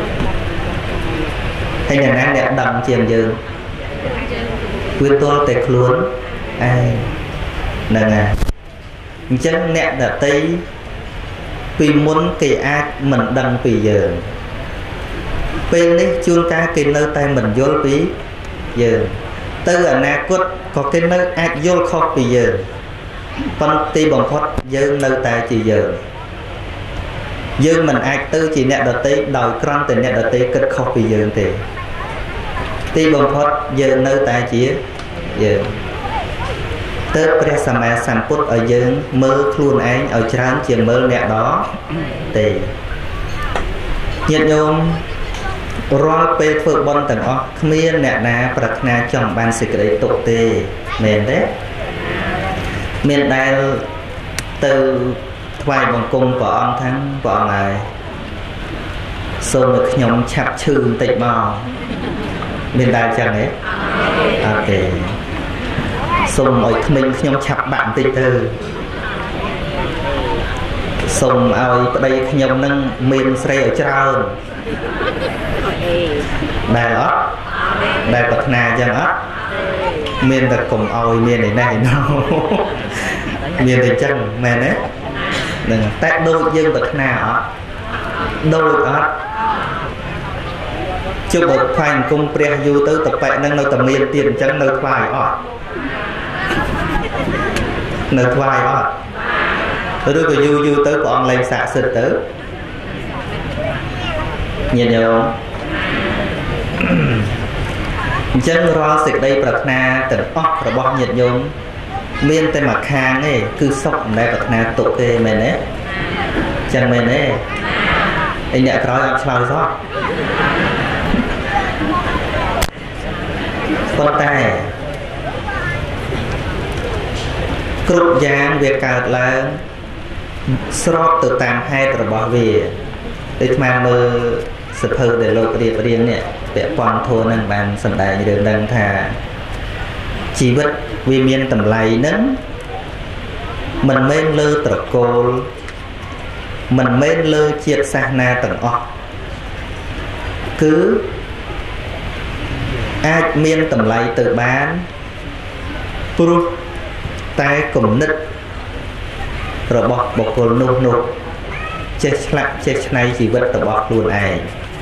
ให้อย่างนั้นเนี่ยดำเจียมยืนquyênตัวแต่คล้วนไอ้นั่นไงจังเนี่ยแต่ตีปีมุนกี่อาmìnhดังปีเยินเป็นนี่จูนกากินnơi tay mình vôปีเยินtừอนาคตcó cái nơi ai vô khóปีเยินphân ti bằng phốt dương nơi ta chỉ giờ dương mình ai tư chỉ nẹt đợt tí đòi con từ nẹt đợt tí kết khóc vì dương thì ti bằng phốt dương nơi ta chỉ giờ tết pre sama samput ở dương mơ luôn anh ở trán chỉ mơ nẹt đó thì nhiệt nhôm rồi pe phượng bon tầng o miên nẹt na bạc na trong ban sịch đấy tụ tê mền đấy miền đại từ vài vòng cung của ông thắng của ông này xong được nhóm chạp chư tịch mò miền đại chẳng ấy ok xong rồi mình nhóm chạp bạn tịch từ xong ai đây nhóm nâng miền srei ở trao đại ớt đại bật nà chẳng ớt miền là cùng oi miền này nó miền để chân mà đấy đừng tác đôi dân bậc nào đôi ở chưa bậc phanh cung pre du tới tập bệ nâng nơi tầm miền tiền chân nơi khoai ở nơi khoai ở tôi đưa cái du tới còn lên xạ xịt tới nhìn nhau chân ro xịt đây bậc na tỉnh óc rồi bom nhiệt nhôm miền tây mặt hàng ấy cứ sọc đây bậc na tụ kê mày đấy chân mày đấy anh nhẹ nói em sao đó con tay cột giang việc cào là sọt từ tàng hai từ bảo vệ để mà mơ sập hư để lột điệp riêng nè để quan thua năng bàn sầm đại đường đăng thà chỉ vật vì miền tầm lầy nấn mình men lơ tờ cô mình men lơ chiết sa na tầng ọc cứ ai miền tầm lầy từ bán pru tay cùng nứt rồi bọc bọc cô nô nô chết lại chết này chỉ vật tờ bọc luôn ai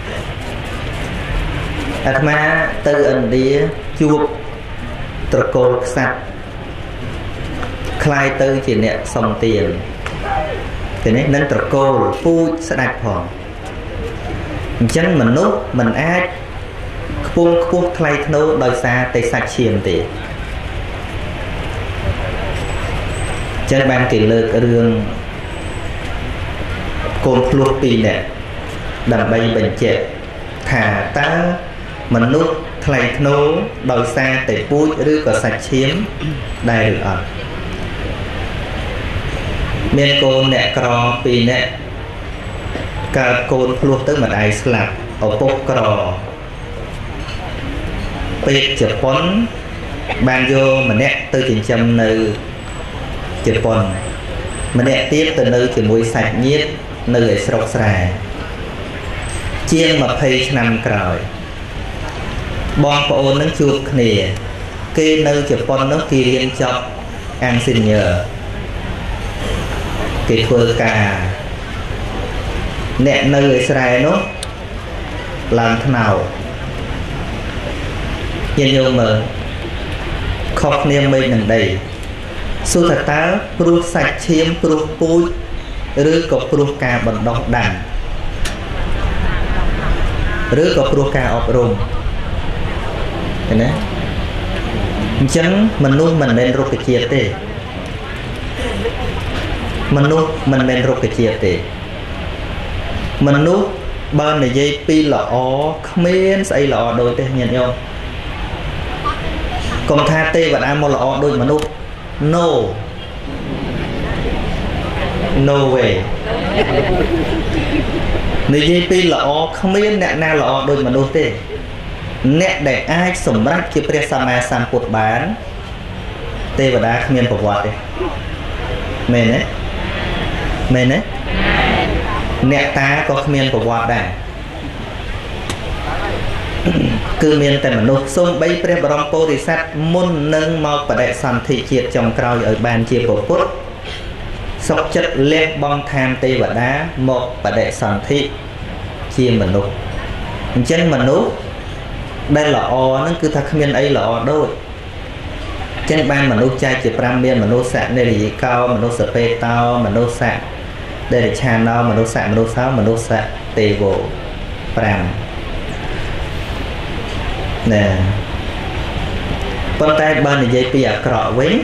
Atma từ ẩn đi chuột tờ cô sạch khai tư chỉ nè xong tiền thế này nên tờ cô phu sẽ đặt phòng chân mình nút mình ác buông buông khai nô đòi xa tay sạch chiềm tiền chân ban kỷ lược ở đường côn luộc pì nè đầm bay bệnh chết thả ta mình nút khai nô đòi xa tay bụi rư có sạch chiếm đây được ở miền côn nè cò pì nè cả côn luộc tới mặt ai sạp ở bốc cò pê chợ pón ban vô mà nè từ trình châm nơi chợ pón mà nè tiếp từ nơi chỉ mùi sạch nhiệt nơi ở sọc xà chiên mà phê năm còi bon bộ nâng chuột nè kê nơi chợ pón nó kia liên chọc ăn xin nhờ cái phơi cà nè nơi Israel nó làm thế nào nhìn vô mà khóc niềm mình đằng đầy số thật ta pru sạch chiếm pru pui rứ có pru cà bằng đọc đàn rứ có pru cà ọp rùng thế này chẳng mình nuôi mình nên rút cái chia tê mình nuốt mình men rục cái chia tệ mình nuốt bên này dây pi lọ khmien xây lọ đôi tê nhận nhau còn tha tê và ăn một lọ đôi mà nuốt no way này dây pi lọ khmien nè na lọ đôi mà nuốt tê nè để ai sủng rách chỉ pre sama sam cột bán tê và đá khmien của vợ tê mền đấy mền đấy nè ta có miền của vợ đây cứ miền tại mình nộp xung bay pre brom porisat môn nâng mau và đại sản thị triệt trong cào ở bàn chia của phút sọc chất lên bong tham tê và đá một và đại sản thị chia mình nộp chân mình nộp đây là o nó cứ thật miền ấy là o đôi trên ban mà nô chai chỉ pram miên mà nô sạn đây là gì cao mà nô sờ pe tao mà nô sạn đây là chan nào mà nô sạn mà nô sáu mà nô sạn tê vô pram nè con tay ban này dây pi à cọ với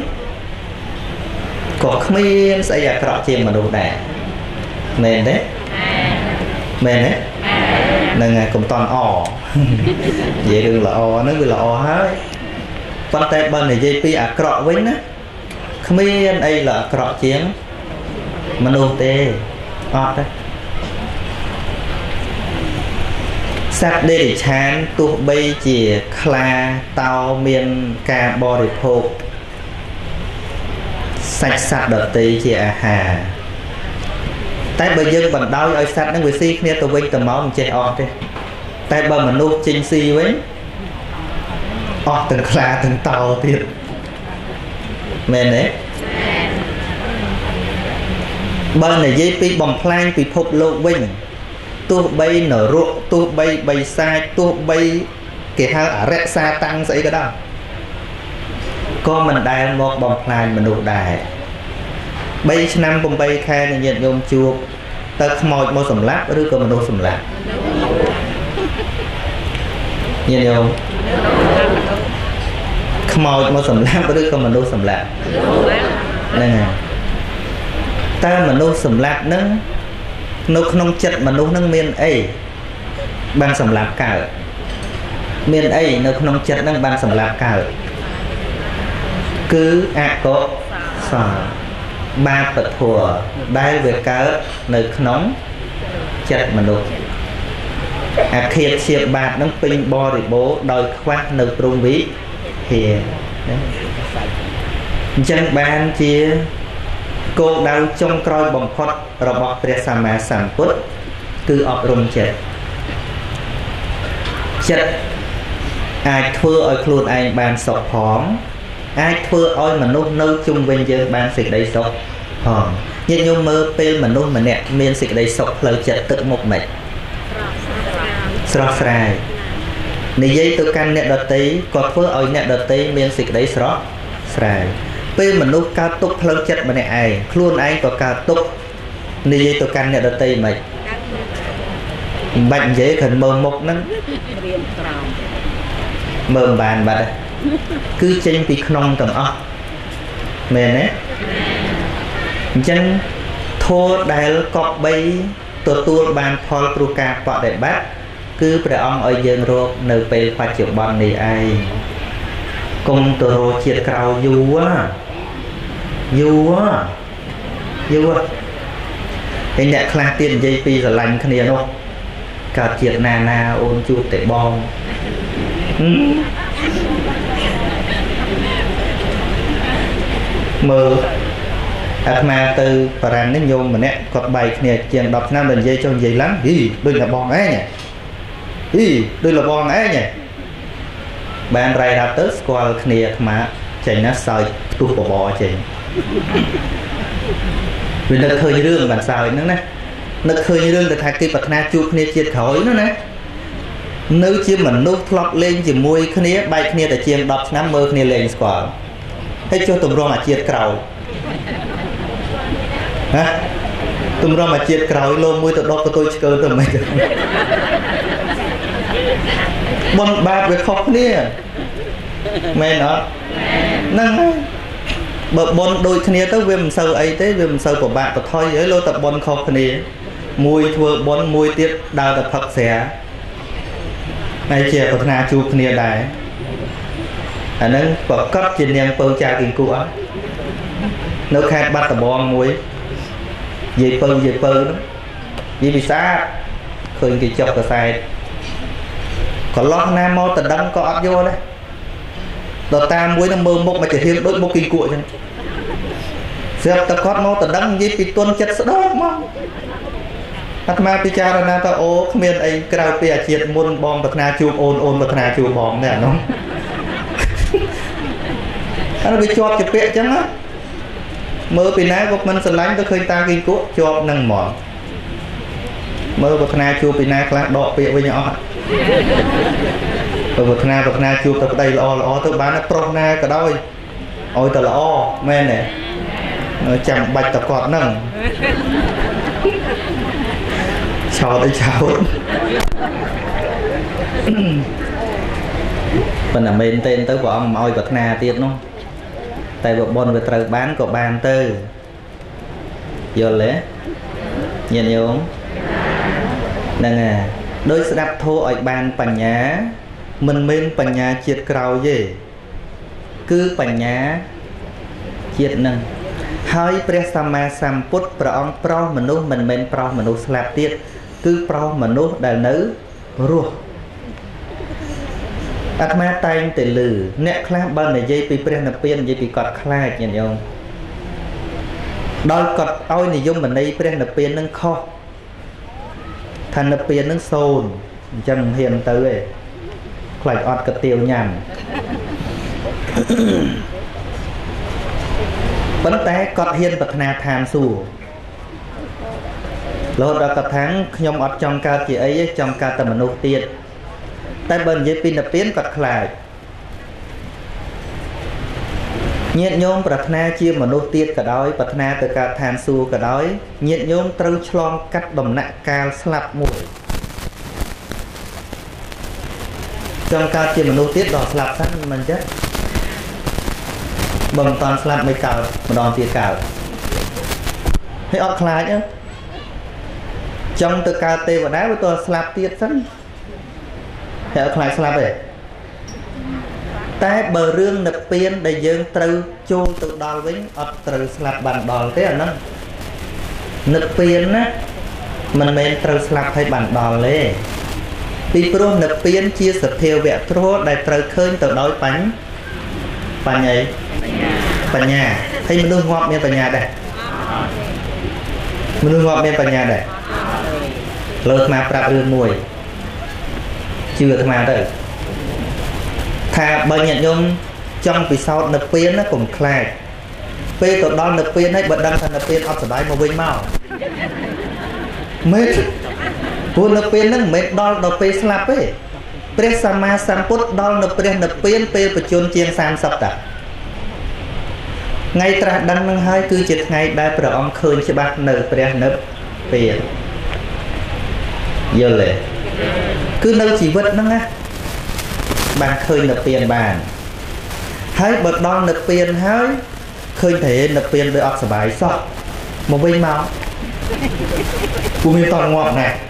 có miên sẽ à cọ chìm mà nô đẻ mền đấy nên ngày cùng toàn o vậy đừng là o nó cứ là o hết con tay bên này dây pi à cọ với nó không biết đây là cọ chiến mà nô tê ọt đấy sát đây để chán tụ bay chỉ kha tao miền ca bò để phô sạch sạch đợt tê chỉ à hà tay bây giờ bằng đau ở sạch nó người si kia tụi vinh tầm máu mình chạy ọt đấy tay bờ mà nô chinh si với từng khla từng tàu tiệt mền đấy bên này dây pi bầm plan pi phụp lộ vinh tua bay nở ruộng tua bay sai tua bay kể hai ở rẽ xa tăng sẽ cái đó có mình đài một bầm plan mình đủ đài bay năm bầm bay khai là nhận dùng chuột ta mồi mồi sầm látឬក៏មនុស្សសម្លាប់ញញោមខ្មោចមកសម្លាប់ឬក៏មនុស្សសម្លាប់ហ្នឹងហើយតើមនុស្សសម្លាប់ហ្នឹងនៅក្នុងចិត្តមនុស្សហ្នឹងមានអីបានសម្លាប់កើតមានអីនៅក្នុងចិត្តហ្នឹងបានសម្លាប់កើតគឺអកុសលបាបធម៌ដែលវាកើតនៅក្នុងចិត្តមនុស្សអាឃាតជាបាបនឹងពេញបរិបូរដោយខ្វះនៅព្រំវិហារអញ្ចឹងបានជាគោលដៅចុងក្រោយបំផុតរបស់ព្រះសម្មាសម្ពុទ្ធគឺអប់រំចិត្តអាចធ្វើឲ្យខ្លួនឯងបានសុខផងអាចធ្វើឲ្យមនុស្សនៅជុំវិញយើងបានសេចក្តីសុខផងញាតិញោមមើលពេលមនុស្សម្នាក់មានសេចក្តីសុខផ្លូវចិត្តទឹកមុខមិនស្រស់ស្រាយនិយាយទៅកាន់អ្នកដតីក៏ធ្វើឲ្យអ្នកដតីមានសេចក្តីស្រស់ស្រាយពេលមនុស្សកើតទុក្ខផ្លូវចិត្តម្នាក់ឯងខ្លួនឯងក៏កើតទុក្ខនិយាយទៅកាន់អ្នកដតីមិនបាច់និយាយគ្រាន់មើលមុខហ្នឹងរៀនក្រោមមើលបានបាត់គឺចេញពីក្នុងទាំងអស់មែនទេអញ្ចឹងធម៌ដែលកប់បីទទួលបានផលព្រោះការបដិបត្តិគឺព្រះអង្គឲ្យយើងរកនៅពេលបច្ចុប្បន្ននេះឯងកុំទៅរកជាតិក្រោយយូរហើយអ្នកខ្លះទៀតនិយាយពីស្រឡាញ់គ្នានោះកើតជាតិណាអូនជួបតែបងមើលអាត្មាទៅបារាំងនេះញោមម្នាក់គាត់បែកគ្នាជាង10ឆ្នាំដល់និយាយចុះនិយាយឡើងដូចលបងឯងដូចលបងឯងបានរ៉ៃរាប់ទៅស្គាល់គ្នាអាត្មាចេញណាសើចផ្ទុះបបចេញវានឹកឃើញរឿងបានសើចហ្នឹងណានឹកឃើញរឿងទៅថាគេប្រាថ្នាជួបគ្នាជាតិក្រោយនោះណានៅជាមនុស្សធ្លាប់លេងជាមួយគ្នាបែកគ្នាតែជាង10ឆ្នាំមើលគ្នាលេងស្គាល់ហើយចុះទម្រាំអាជាតិក្រោយណាទម្រាំអាជាតិក្រោយលោកមួយទៅដកកតុយឆ្កើទៅមិនបនបាបវាខុសគ្នាមែនអត់ហ្នឹងហើយបើបនដូចគ្នាទៅវាមិនសូវអីទេវាមិនសូវពិបាកបថុយហើយលោកតែបនខុសគ្នាមួយធ្វើបនមួយទៀតដើរតែផឹកស្រាហើយជាប្រាថ្នាជួបគ្នាដែរអាហ្នឹងប្រកាសជានាងពៅចាគីង្គូអត់នៅខេត្តបាត់ដំបងមួយយាយពៅហ្នឹងយាយវិសាឃើញគេចុះកសែតកន្លោះណាមកតដឹងក៏អត់យកដែរដល់តាមមួយនឹងមើលមុខមកជារៀងដូចមុខគីង្គក់អញ្ចឹងស្រាប់តែគាត់មកតដឹងនិយាយពីទុនចិត្តស្ដោមកអាត្មាពិចារណាថាអូគ្មានអីក្រៅពីអាជាតិមុនបងប្រាថ្នាជួបអូនប្រាថ្នាជួបបងនេះអានោះអានោះវាជាប់ជាពាក្យអញ្ចឹងណាមើលពីណាក៏មិនស្រឡាញ់ទៅឃើញតាគីង្គក់ជាប់នឹងហ្មងមើលប្រាថ្នាជួបពីណាខ្លះដកពាក្យវិញអស់ប្រាថ្នាជួបតែប្តីល្អទៅបានប្រុសណាក៏ដោយឲ្យតែល្អមែនទេចាំបាច់តែគាត់ហ្នឹងឆោតអីឆោតប៉ុន្តែមែនទេទៅព្រះអង្គមកឲ្យប្រាថ្នាទៀតនោះតែបើបនវាត្រូវបានក៏បានទៅយល់ទេញាតិញោមហ្នឹងហើយដោយស្ដាប់ធម៌ឲ្យបានបញ្ញាមិនមែនបញ្ញាជាតិក្រោយទេគឺបញ្ញាជាតិហ្នឹងហើយព្រះសម្មាសម្ពុទ្ធព្រះអង្គប្រោសមនុស្សមិនមែនប្រោសមនុស្សស្លាប់ទៀតគឺប្រោសមនុស្សដែលនៅរស់អាត្មាតែងតែឮអ្នកខ្លះបើនិយាយពីព្រះនិព្វាននិយាយពីគាត់ខ្លាចញាតិញោមដោយគាត់ឲ្យនិយមន័យព្រះនិព្វាននឹងខុសថានិព្វាននឹងសូន្យអញ្ចឹងហ៊ានទៅទេខ្លាចអត់កាទៀវញ៉ាំប៉ុន្តែគាត់ហ៊ានប្រាថ្នាឋានសួគ៌រហូតដល់គាត់ថាខ្ញុំអត់ចង់កើតជាអីទេចង់កើតតែមនុស្សទៀតតែបើនិយាយពីនិព្វានគាត់ខ្លាចញាតិញោមប្រាថ្នាជាមនុស្សទៀតក៏ដោយប្រាថ្នាទៅកើតឋានសួគ៌ក៏ដោយញាតិញោមត្រូវឆ្លងកាត់ដំណាក់កាលស្លាប់មួយចង់កើតជាមនុស្សទៀតដល់ស្លាប់សិនមិនចឹងបើមិនតាន់ស្លាប់មិនកើតម្ដងទៀតកើតហើយអត់ខ្លាចទេចង់ទៅកើតទេវតាវាទៅស្លាប់ទៀតសិនហើយអត់ខ្លាចស្លាប់ទេតែបើរឿងនិព្វានដែលយើងត្រូវចូលទៅដល់វិញអត់ត្រូវស្លាប់បានដល់ទេអាហ្នឹងនិព្វានណាមិនមែនត្រូវស្លាប់ហើយបានដល់ទេពីព្រោះនិព្វានជាសភាវៈធម៌ដែលត្រូវឃើញទៅដោយបញ្ញាហើយមនុស្សងាប់មានបញ្ញាដែរមនុស្សងាប់មានបញ្ញាដែរលើអាត្មាប្រាប់រឿងមួយជឿអាត្មាទៅថាបើញាតិញោមចង់ពិសោធន៍និព្វានណាកុំខ្លាចពេលទៅដល់និព្វានហើយបើដឹងថានិព្វានអត់សុបាយមកវិញមកមែនព្រោះនិព្វានហ្នឹងមិនមែនដល់ពេលស្លាប់ទេព្រះសម្មាសម្ពុទ្ធដល់នៅព្រះនិព្វានពេលបញ្ជូនជាង30តាថ្ងៃត្រាស់ដឹងនឹងហើយគឺជាថ្ងៃដែលព្រះអង្គឃើញច្បាស់នៅព្រះនិព្វានយល់ទេគឺនៅជីវិតហ្នឹងណាបានឃើញនិព្វានបានហើយបើដល់និព្វានហើយឃើញតែនិព្វានដូចអត់សុបាយសោះមកវិញមកគូមានតងាប់ណាស់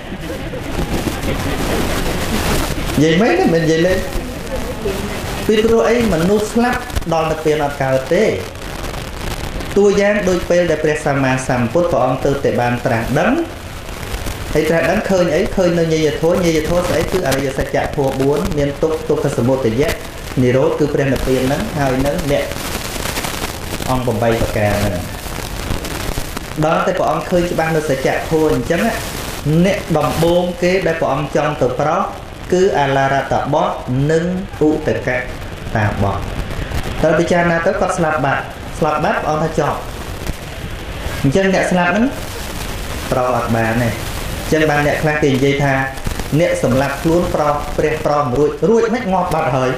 និយាយមិនមែននិយាយលេងពីព្រោះអីមនុស្សស្លាប់ដល់និព្វានអត់កើតទេតួយ៉ាងដូចពេលដែលព្រះសម្មាសម្ពុទ្ធព្រះអង្គទៅតែបានត្រាស់ដឹងហើយត្រាស់ដឹងឃើញអីឃើញនៅញយធម៌ស្អីគឺអរិយសច្ចៈធម៌4មានទុក្ខសមុទយៈនិរោធគឺព្រះនិព្វានហ្នឹងហើយនៅអ្នកអង្គ8ប្រការហ្នឹងដល់តែព្រះអង្គឃើញច្បាស់នៅសច្ចៈធម៌អញ្ចឹងអ្នកដំបូងគេដែលព្រះអង្គចង់ទៅប្រោសគឺអឡារតបោះនិងឧតកៈតាបោះតើពិចារណាទៅគាត់ស្លាប់បាត់ព្រះអង្គថាចប់អញ្ចឹងអ្នកស្លាប់ហ្នឹងប្រោសអត់បានទេអញ្ចឹងបានអ្នកខ្លះគេនិយាយថាអ្នកសម្លាប់ខ្លួនប្រោសព្រះប្រោសរួចមិនងាប់បាត់ហើយ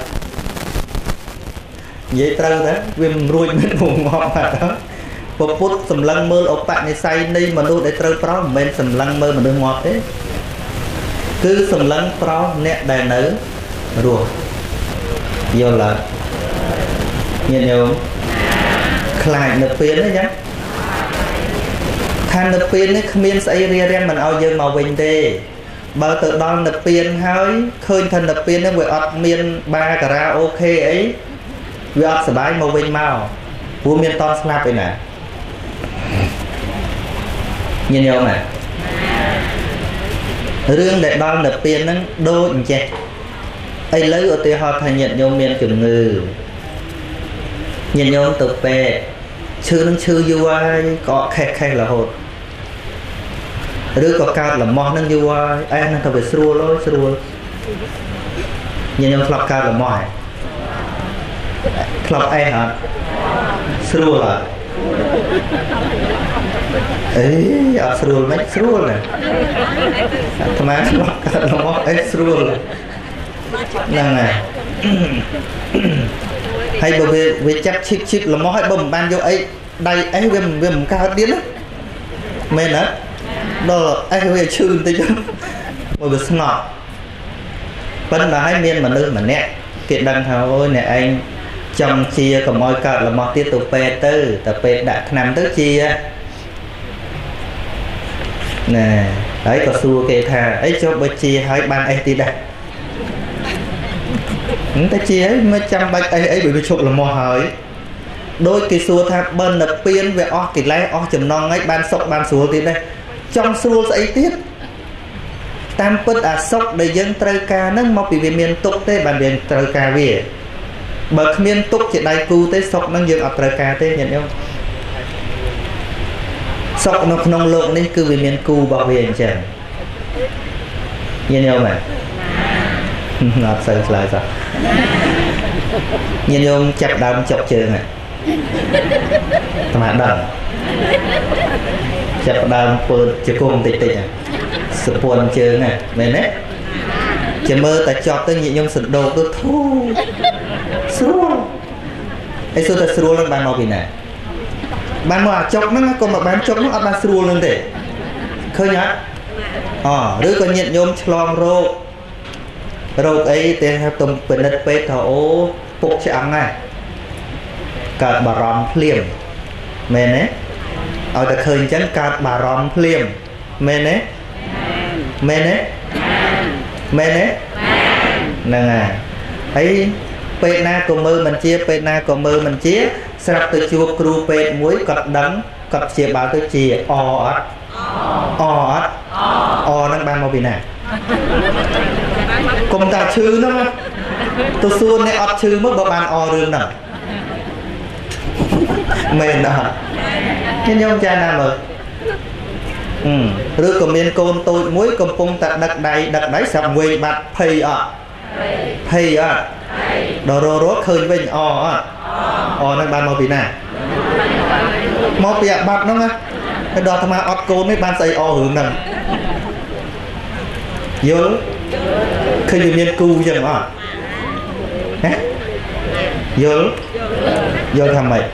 និយាយត្រូវទេវាមិនរួចមិនងាប់បាត់ហើយពុទ្ធសម្លឹងមើលឧបនិស្ស័យនៃមនុស្សដែលត្រូវប្រោសមិនមែនសម្លឹងមើលមនុស្សងាប់ទេគឺសម្លឹងប្រោសអ្នកដែលនៅរស់យល់ឡើយញាតិញោមខ្លាចនិព្វានទេចឹងថានិព្វាននេះគ្មានស្អីរារាំងមិនឲ្យយើងមកវិញទេបើទៅដល់និព្វានហើយឃើញថានិព្វាននេះវាអត់មានបាការ៉ាអូខេអីវាអត់សុបាយមកវិញមកព្រោះមានតស្លាប់ឯណាញាតិញោមណារឿងដែលដល់និព្វានហ្នឹងដូចអញ្ចេះឥឡូវឧទាហរណ៍ថាញាតិញោមមានជំងឺញាតិញោមទៅពេទ្យឈឺនឹងឈឺយូរហើយក៏ខេះរហូតឬក៏កើតលំោះនឹងយូរហើយអែហ្នឹងទៅវាស្រួលញាតិញោមធ្លាប់កើតលំោះហើយធ្លាប់អែអត់ស្រួលអត់អេអត់ស្រួលមិនស្រួលណាអាត្មាធ្លាប់កើតលំោះអេស្រួលហ្នឹងហើយហើយបើវាចាប់ឈិកលំោះហើយបើមិនបានយកអីដៃអីវាមិនកើតទៀតណាមែនណាដល់អីវាឈឺបន្តិចមកវាស្ងប់ប៉ុន្តែឲ្យមានមនុស្សម្នាក់គេដឹងថាអូយអ្នកឯងចង់ជាកុំឲ្យកើតលំោះទៀតទៅពេទ្យទៅតែពេទ្យដាក់ថ្នាំទៅជាណែហើយក៏សួរគេថាអីចុះបើជាហើយបានអីទៀតដែរតែជាអីមិនចាំបាច់អីវាឈប់លំោះហើយដូចគេសួរថាបើនិព្វានវាអស់កិលេសអស់ចំណងអីបានសុខបានស្រួលទៀតដែរចង់ស្រួលស្អីទៀតតាមពិតអាសុខដែលយើងត្រូវការហ្នឹងមកពីវាមានទុក្ខទេបានយើងត្រូវការវាបើគ្មានទុក្ខជាដៃគូទេសុខហ្នឹងយើងអត់ត្រូវការទេញាតិញោមសុខនៅក្នុងโลกនេះគឺវាមានគូរបស់វាអញ្ចឹងញាតិញោមហ៎អត់សូវឆ្លើយសោះ nhìn nhôm chặt đâm chọc trường này mà đâm chặt đâm phun chỉ cùng tịch tịch à sụp buồn trường này mày nè chỉ mơ ta chọc tới nhìn nhôm sụp đồ tôi thu xuống ấy số ta xuống lên bàn màu gì này bàn màu chọc nó còn mà bàn chọc nó ăn bàn xuống lên để khơi nhá đứa con nhận nhôm chlong rô ấy tên theo tôm bên đất bê thổ phục chẳng này cạt bà rõm liềm mê nế ở ta khơi chẳng cạt bà rõm liềm mê nế nè ấy bê na cổ mơ mình chia sạp từ chua cru bê muối cọt đắng cọt chia báo tới chia năng ban màu bị nè cùng ta chư nó mà tôi xuân này ọt chư mất bảo bàn rương nào mền nào nhân nhau cha nào rồi rư cầm miên côn tôi muối cầm pung ta đặt đáy sạp quê bạc phây đồ rô rốt khơi vinh năng ban màu bị nè màu bị bạc nó nghe cái đó tham gia ọt côn mấy ban xây hưởng nè vô khi dùng nhân cu dần vô thầm mày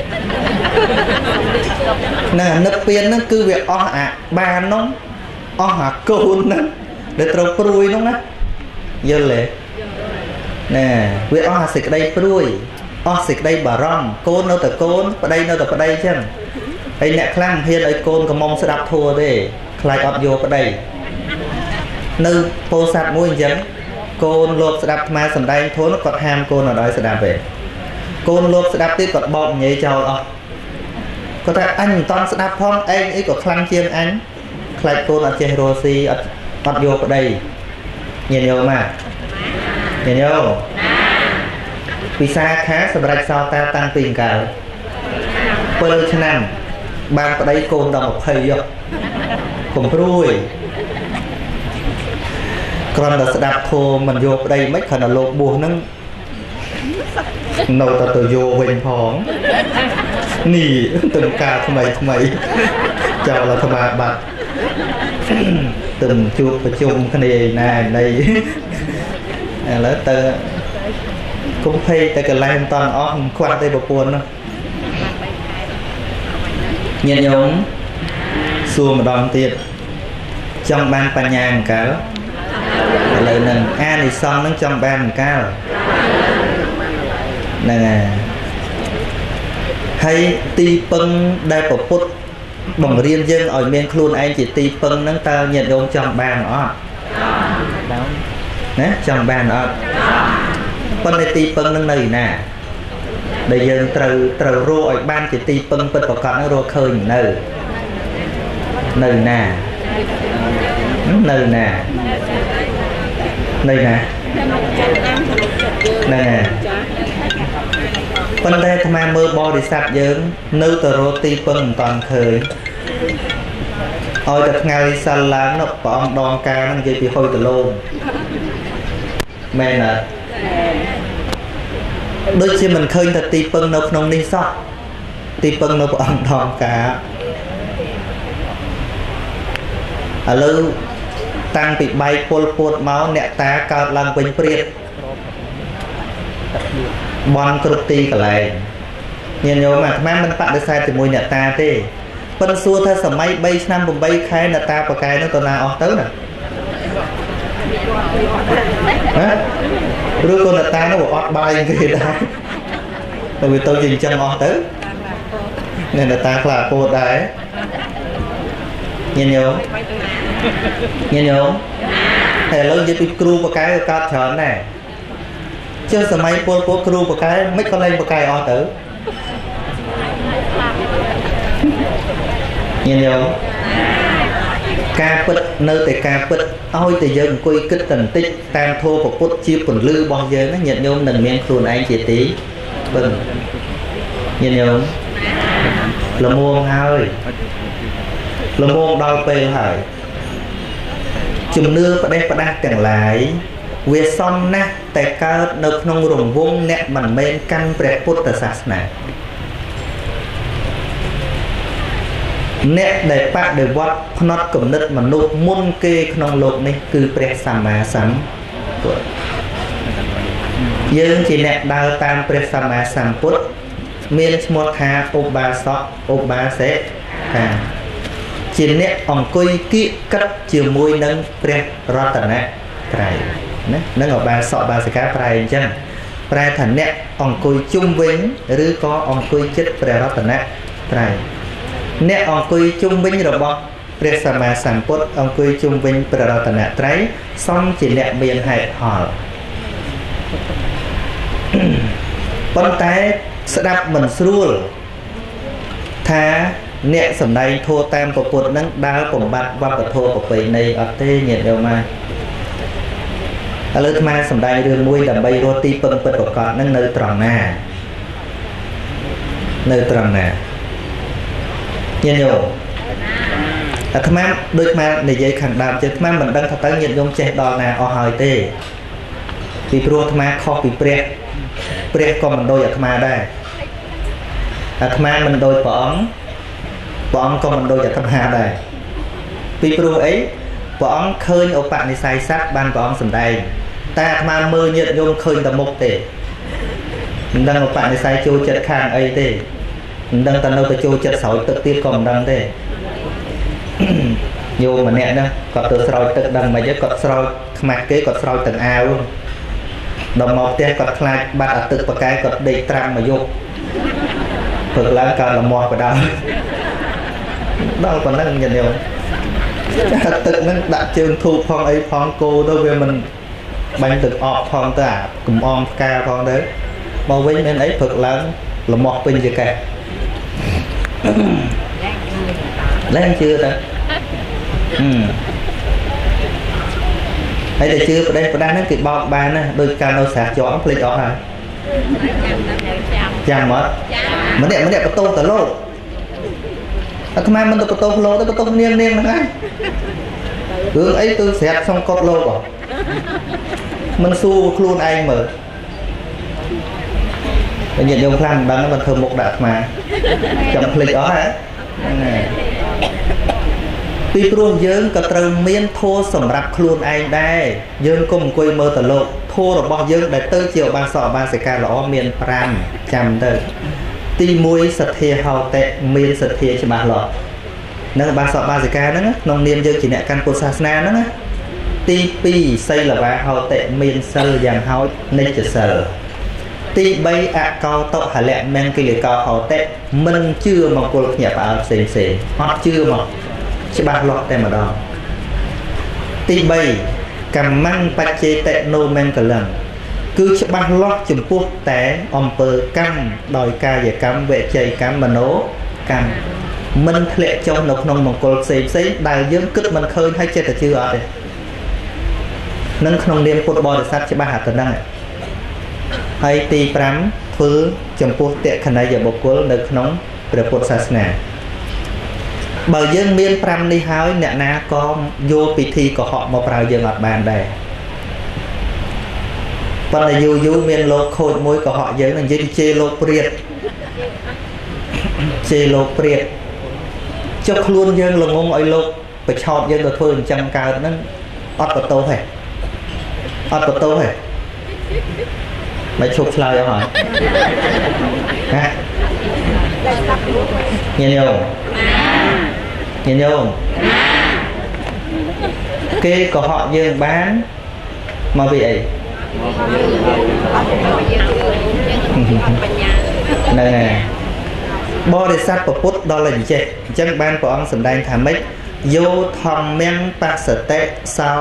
nè nấp tiền nó cứ việc ba nó côn nó để trâu pruy nó vô lệ nè việc xịt đây pruy xịt đây bà rong côn nó từ côn ở đây chứ ấy nè khăn hiên ấy côn có mong sẽ đạp thua đi khai ọt vô ở đây nơi phô sát mũi dân côn lột sẽ đạp mà sầm đây thốn nó còn ham côn ở đây sẽ đạp về côn lột sẽ đạp tí còn bom nhảy trâu có thể anh toàn sẽ đạp phong anh ấy có khăn chiên anh khai côn ở trên rosi ọt vô ở đây nhìn vô mà nhìn vô vì xa khá sầm rạch sao ta tăng tiền cả bơ chân nằm ban ở đây côn đồng một thầy vô cùng rui còn là sẽ đạp thô mình vô ở đây mấy khả là lột buồn nó nâu ta từ vô hình phóng nì từng ca thầm mày chào là thầm bạc từng chuột và chung cái này này là tờ cũng phê tại cái lan toàn khoan tay bọc buồn đó nhìn giống xua mà đòn tiệt trong ban bà nhà cả lời nâng thì xong nó trong ban cao nè hay ti pưng đại bộ phút bằng riêng dân ở miền luôn anh chỉ ti pưng nâng tao nhận đông trong ban nè trong ban phân này ti pưng nâng nơi nè để dân trừ rô ở ban chỉ ti pưng bật vào cọ nó rô khơi nơi nè phân đây tham gia mơ bo để sạp dưỡng nữ tờ rô ti pưng toàn khơi ôi đặt ngay xa láng nó bỏ ông đòn ca nó dây bị hôi tờ lôn mẹ nè đôi khi mình khơi thật ti pưng nó không đi sót ti pưng nó bỏ ông đòn ca ở lưu tăng bị bay pol máu nẹ ta cao lăng bình priệt bon cực ti cả lại nhìn nhớ mà mình bạn được sai từ mùi nẹ ta thế phân xua thay sầm máy bay năm bầm bay khai nẹ ta và cái nó còn nào tới nè rồi con nẹ ta nó bỏ bay cái đó bởi vì tôi nhìn chân tới nên nẹ ta là cô đấy nhìn nhớ thầy lớn với kêu một cái cắt chọn này chưa sớm mấy cô kêu một cái mấy con lên một cái tử nhìn nhớ ca bứt nơi tại ca bứt ôi thì dân quay kích tình tích tam thô và cốt chia phần lư bao giờ nó nhận nhôm nền miếng khuôn anh chỉ tí vâng nhìn nhớ là muôn hơi là muôn đau bê hỏi chùm nước và đá càng lại វាសំណាស់តែកើតនៅក្នុងរង្វង់អ្នកមិនមែនកាន់ព្រះពុទ្ធសាសនាអ្នកដែលបដិវត្តផ្នត់គំនិតមនុស្សមុនគេក្នុងលោកនេះគឺព្រះសម្មាសម្ពុទ្ធយើងជាអ្នកដើរតាមព្រះសម្មាសម្ពុទ្ធមានឈ្មោះថាឧបាសកឧបាសិកាជាអ្នកអង្គុយគៀកកិតជាមួយនឹងព្រះរតនត្រ័យណានឹងឧបាសកឧបាសិកាប្រែអញ្ចឹងប្រែថាអ្នកអង្គុយជុំវិញឬក៏អង្គុយចិត្តព្រះរតនត្រ័យអ្នកអង្គុយជុំវិញរបស់ព្រះសម្មាសម្ពុទ្ធអង្គុយជុំវិញព្រះរតនត្រ័យសំជាអ្នកមានហេតុផលប៉ុន្តែស្ដាប់មិនស្រួលថាអ្នកសម្ដែងធម៌តាមពុទ្ធនឹងដើរបំបត្តិវប្បធម៌ប្រពៃណីអត់ទេញាតិញោមឥឡូវអាត្មាសម្ដែងរឿងមួយដើម្បីរស់ទីពឹងពិតប្រកបនឹងនៅត្រង់ណានៅត្រង់ណាញាតិញោមអាត្មាដូចអាត្មានិយាយខាងដើមចេះអាត្មាមិនដឹងថាតើញាតិញោមចេះដល់ណាអស់ហើយទេពីព្រោះអាត្មាខុសពីព្រះក៏មិនដូចអាត្មាដែរអាត្មាមិនដូចព្រះអង្គក៏មិនដូចអាត្មាដែរពីព្រោះអីព្រះអង្គឃើញឧបនិស្ស័យសត្វបានព្រះអង្គសម្ដែងតែអាត្មាមើលញាតិញោមឃើញតែមុខទេមិនដឹងឧបនិស្ស័យចូលចិត្តខាងអីទេមិនដឹងតើនៅទៅចូលចិត្តស្រោចទឹកទៀតក៏មិនដឹងទេញោមម្នាក់ហ្នឹងគាត់ទៅស្រោចទឹកដឹងមិនទេគាត់ស្រោចខ្មាស់គេគាត់ស្រោចទាំងអាវដល់មកផ្ទះគាត់ខ្លាចបាត់អាទឹកប្រកែគាត់ដេកត្រាំមកយប់ព្រឹកឡើងកើតលមាស់បដៅដល់ប៉ុណ្ណឹងញាតិញោមទឹកហ្នឹងដាក់ជើងធូបផងអីផងគោទៅវាមិនបាញ់ទឹកអកផងទៅអាកំអងផ្កាផងទៅមកវិញមានអីព្រឹកឡើងលមាស់ពេញជាកែឡើងជឿទៅហើយតែជឿប្រទេសប្រដាហ្នឹងគេបោកបានណាដោយការនៅស្រះជាប់ភ្លេចអស់ហើយចាំអត់ម្នាក់បន្ទោសទៅលោកអាត្មាមិនទៅបន្ទោសលោកទៅបន្ទោសនាងហ្នឹងហើយរឿងអីទៅស្រាប់សង្កត់លោកមិនសួរខ្លួនឯងមើលតែញាតិញោមខ្លាំងមិនដឹងមិនធ្វើមុខដាក់អាត្មាចាំភ្លេចអស់ហ៎ហ្នឹងហើយពីព្រោះយើងក៏ត្រូវមានធម៌សម្រាប់ខ្លួនឯងដែរយើងកុំអង្គុយមើលទៅលោកធម៌របស់យើងដែលទៅជាឧបាសកឧបាសិកាល្អមាន5ចាំទៅទី1សទ្ធាហោតិមានសទ្ធាច្បាស់លាស់នឹងឧបាសកឧបាសិកាហ្នឹងក្នុងនាមយើងជាអ្នកកាន់ពុទ្ធសាសនាហ្នឹងទី2សីលវាហោតិមានសិលយ៉ាងហោចនិច្ចសិលទី3អកោតុហលៈមង្គលកោហោតិមិនជឿមង្គលភ្ញាក់ផ្អើលផ្សេងអត់ជឿមកច្បាស់លាស់តែម្ដងទី3កម្មੰបច្ចេតនោមង្គលំគឺច្បាស់លាស់ចំពោះតែអំពើកម្មដោយកាយកម្មវចីកម្មមโนកម្មមិនធ្លាក់ចុះនៅក្នុងមង្គលផ្សេងដែលយើងគិតមិនឃើញហើយចិត្តតែជឿអត់ទេនឹងក្នុងនាមពុទ្ធបរិស័ទច្បាស់តែហ្នឹងហើយទី5ធ្វើចំពោះតក្ខណីយបុគ្គលនៅក្នុងព្រះពុទ្ធសាសនាបើយើងមាន5នេះហើយអ្នកណាក៏យកពិធីកុហកមកប្រើយើងអត់បានដែរប៉ុន្តែយូរមានលោកខូចមួយកុហកយើងនិយាយជេរលោកព្រាតចុះខ្លួនយើងល្ងងឲ្យលោកបញ្ឆោតយើងទៅធ្វើអញ្ចឹងកើតហ្នឹងអត់បន្ទោសទេមិនឈប់ឆ្លើយអស់ហើយណាញាតិញោមគេកុហកយើងបានមកពីអីហ្នឹងហើយបរិស័ទពុទ្ធដល់តែអញ្ចឹងបានព្រះអង្គសម្ដែងថាម៉េចយោធម្មំបសតិសោ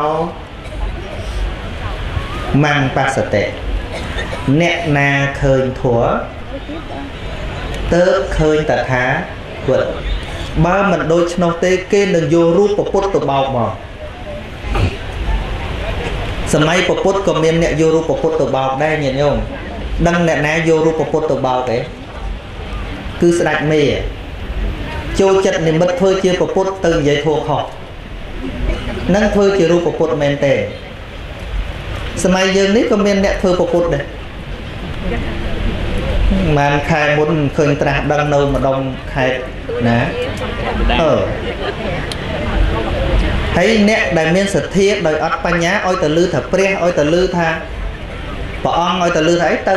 មੰបសតិអ្នកណាឃើញធัวទើបឃើញតថាគតបើមិនដូច្នោះទេគេនឹងយករូបពុទ្ធទៅបោកមកសម័យពុទ្ធក៏មានអ្នកយករូបពុទ្ធទៅបោកដែរញាតិញោមដឹងអ្នកណាយករូបពុទ្ធទៅបោកទេគឺស្ដេចមេចូលចិត្តនិមិត្តធ្វើជាពុទ្ធទៅនិយាយធัวខុសនឹងធ្វើជារូបពុទ្ធមែនទេសម័យយើងនេះក៏មានអ្នកធ្វើពុទ្ធដែរបានខែមុនឃើញត្រាស់ដឹងនៅម្ដុំខេត្តណាហើយអ្នកដែលមានសទ្ធាដោយអត់បញ្ញាឲ្យទៅលឺថាព្រះឲ្យទៅលឺថាព្រះអង្គឲ្យទៅលឺថាអីទៅ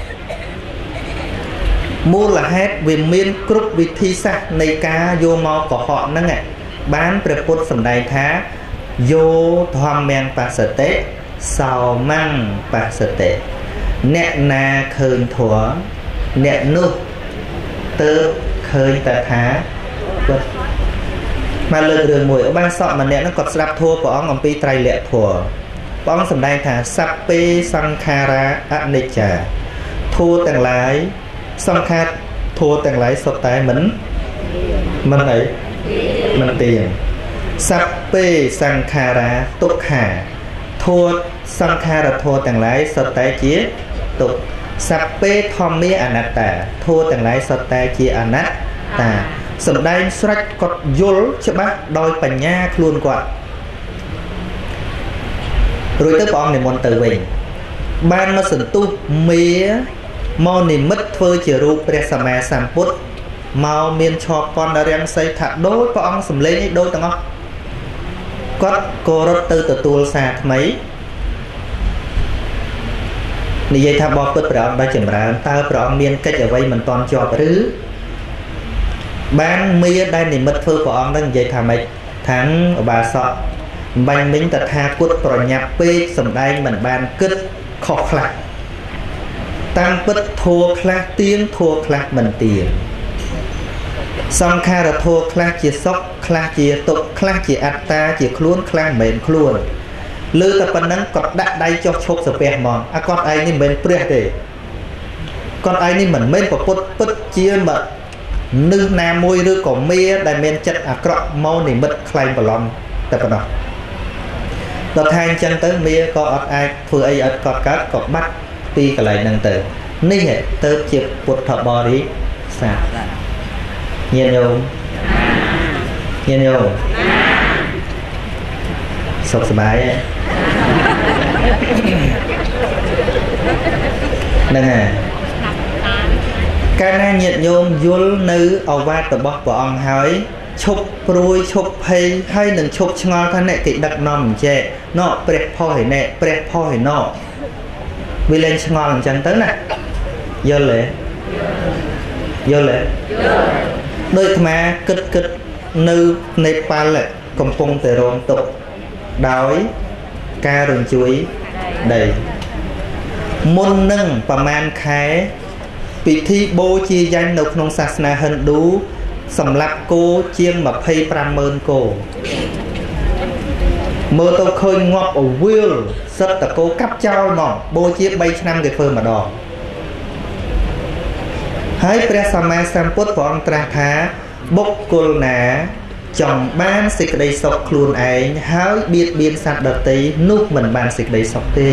មូលហេតុវាមានគ្រប់វិធីសាស្ត្រនៃការយកមកកុហកហ្នឹងបានព្រះពុទ្ធសម្ដែងថាយោធម្មំបស្សតិសោមੰបស្សតិអ្នកណាឃើញធម៌អ្នកនោះទៅឃើញតែថាគាត់មកលើករឿងមួយបានសក់ម្នាក់ហ្នឹងគាត់ស្ដាប់ធម៌ព្រះអង្គអំពីត្រៃលក្ខធម៌ព្រះអង្គសម្ដែងថាសព្ពេសង្ខារាអនិច្ចាធម៌ទាំងឡាយសង្ខារធម៌ទាំងឡាយសុទ្ធតែមិនអីមិនទៀងសព្ពេសង្ខារាទុក្ខាធម៌សង្ខារធម៌ទាំងឡាយសុទ្ធតែជាទុក្ខសព្ពេធម្មាអនត្តាធម៌ទាំងឡាយសុទ្ធតែជាអនត្តាសម្ដែងស្រេចគាត់យល់ច្បាស់ដោយបញ្ញាខ្លួនគាត់រួចទៅព្រះអង្គនិមន្តទៅវិញបានមកសន្ទុះមេមកនិមិត្តធ្វើជារូបព្រះសម្មាសម្ពុទ្ធមកមានឈរពន្ធរាំងសីថាដូចព្រះអង្គសម្លេងឯដូចទាំងអស់គាត់ក៏រត់ទៅទទួលសារថ្មីនិយាយថាបបពុតព្រះអង្គđãចម្រើនតើព្រះអង្គមានកិច្ចអ្វីមិនទាន់ជាប់ឬបានមានដែលនិមិត្តធ្វើព្រះអង្គនឹងនិយាយថាម៉េចថាងឧបាសកបាញ់មិញតថាគតប្រញាប់ពេកសំដែងមិនបានគិតខុសខ្លះតាមពិតធัวខ្លះទៀងធัวខ្លះមិនទៀងសង្ខារធัวខ្លះជាសុខខ្លះជាទុក្ខខ្លះជាអត្តាជាខ្លួនខ្លះមិនមែនខ្លួនលើតែប៉ុណ្ណឹងគាត់ដាក់ដៃចុះឈប់សាពះហ្មងអាគាត់ឯងនេះមិនមែនព្រះទេគាត់ឯងនេះមិនមែនប្រពុតពិតជាមកនឹកណាមួយឬក៏មេដែលមានចិត្តអាក្រក់មកនិមិត្តខ្លែងប្រឡំតែប៉ុណ្ណោះដល់ថែអញ្ចឹងទៅមេក៏អត់អាចធ្វើអីឲ្យគាត់កើតក៏បាត់ពីកន្លែងហ្នឹងទៅនេះទៅជាពុទ្ធបរិស័ទញាតិញោមសុខសប្បាយហ្នឹងហើយកាលណាញាតិញោមយល់នៅឱវាទរបស់ព្រះអង្គហើយឈប់ព្រួយឈប់ភ័យហើយនឹងឈប់ឆ្ងល់ថាអ្នកគេដឹកនាំអញ្ចេះណោព្រះផុសឯណែព្រះផុសឯណោវាលែងឆ្ងល់អញ្ចឹងទៅណាយល់ទេដូចអាត្មាគិតនៅនេប៉ាល់កំពុងតែរងទុក្ខដោយការរញ្ជួយដីមុននឹងប្រមាណខែពិធីបូជាយញ្ញនៅក្នុងសាសនាហិណ្ឌូសម្រាប់គោជាង 25,000 គោមើលទៅឃើញងាប់អវិលសិតតគោកាប់ចោលមកបូជា 3 ឆ្នាំគេធ្វើម្ដងហើយព្រះសម្មាសម្ពុទ្ធព្រះអង្គត្រាស់ថាបុគ្គលណាចង់បានសេចក្តីសុខខ្លួនឯងហើយបៀតបៀនសត្វដទៃនោះមិនបានសេចក្តីសុខទេ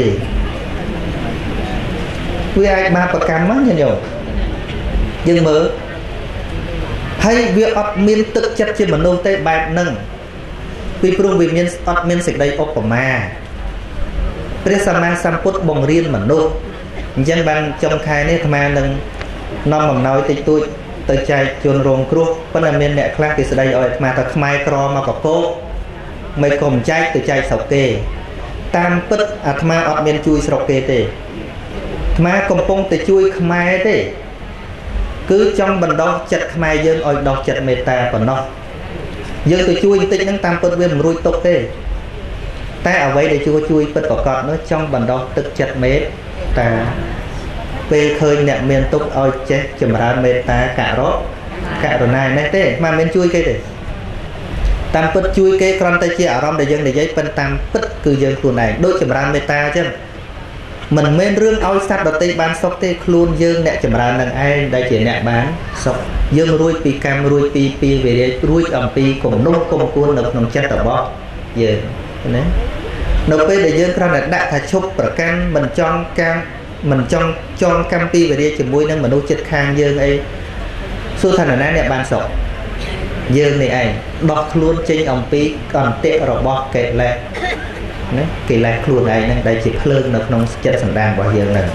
វាអាចបាបកម្មហ្នឹងញោមយើងមើលហើយវាអត់មានទឹកចិត្តជាមនុស្សទេបែបហ្នឹងពីព្រោះវាមានអត់មានសេចក្តីឧបមាព្រះសម្មាសម្ពុទ្ធបង្រៀនមនុស្សអញ្ចឹងបានចុងខែនេះអាត្មានឹងនាំអំណោយតិចតួចទៅចែកជនរងគ្រោះប៉ុន្តែមានអ្នកខ្លះគេស្ដីឲ្យអាត្មាថាខ្មែរក្រមកកពោកមិនក៏មិនចែកទៅចែកស្រុកគេតាមពិតអាត្មាអត់មានជួយស្រុកគេទេអាត្មាកំពុងតែជួយខ្មែរទេគឺចង់បណ្ដោះចិត្តខ្មែរយើងឲ្យដោះចិត្តមេត្តាប៉ុណ្ណោះយើងទៅជួយបន្តិចហ្នឹងតាមពិតវាមិនរួចទុកទេតែអ្វីដែលជួយពិតប្រកបនោះចង់បណ្ដោះទឹកចិត្តមេត្តាពេលឃើញអ្នកមានទុក្ខឲ្យចេះចម្រើនមេត្តាករុណានេះទេមិនមែនជួយគេទេតាមពិតជួយគេគ្រាន់តែជាអារម្មណ៍ដែលយើងនិយាយប៉ុន្តែតាមពិតគឺយើងខ្លួនឯងដូចចម្រើនមេត្តាអញ្ចឹងមិនមែនរឿងឲ្យសត្វដទៃបានសុខទេខ្លួនយើងអ្នកចម្រើននឹងឯងដែលជាអ្នកបានសុខយើងរួចពីកម្មរួចពីពីវិរិយរួចអំពីគំនុំគុំគួននៅក្នុងចិត្តរបស់យើងណានៅពេលដែលយើងគ្រាន់តែដាក់ថាឈប់ប្រកាន់មិនចង់ចងកម្មពីវិរិយជាមួយនឹងមនុស្សចិត្តខាងយើងអីសួរថាណាអ្នកបានសុខយើងនេះឯងដោះខ្លួនចេញអំពីកន្តិរបស់កិលេសណាកិលេសខ្លួនឯងហ្នឹងដែលជាភ្លើងនៅក្នុងចិត្តសន្តានរបស់យើងហ្នឹង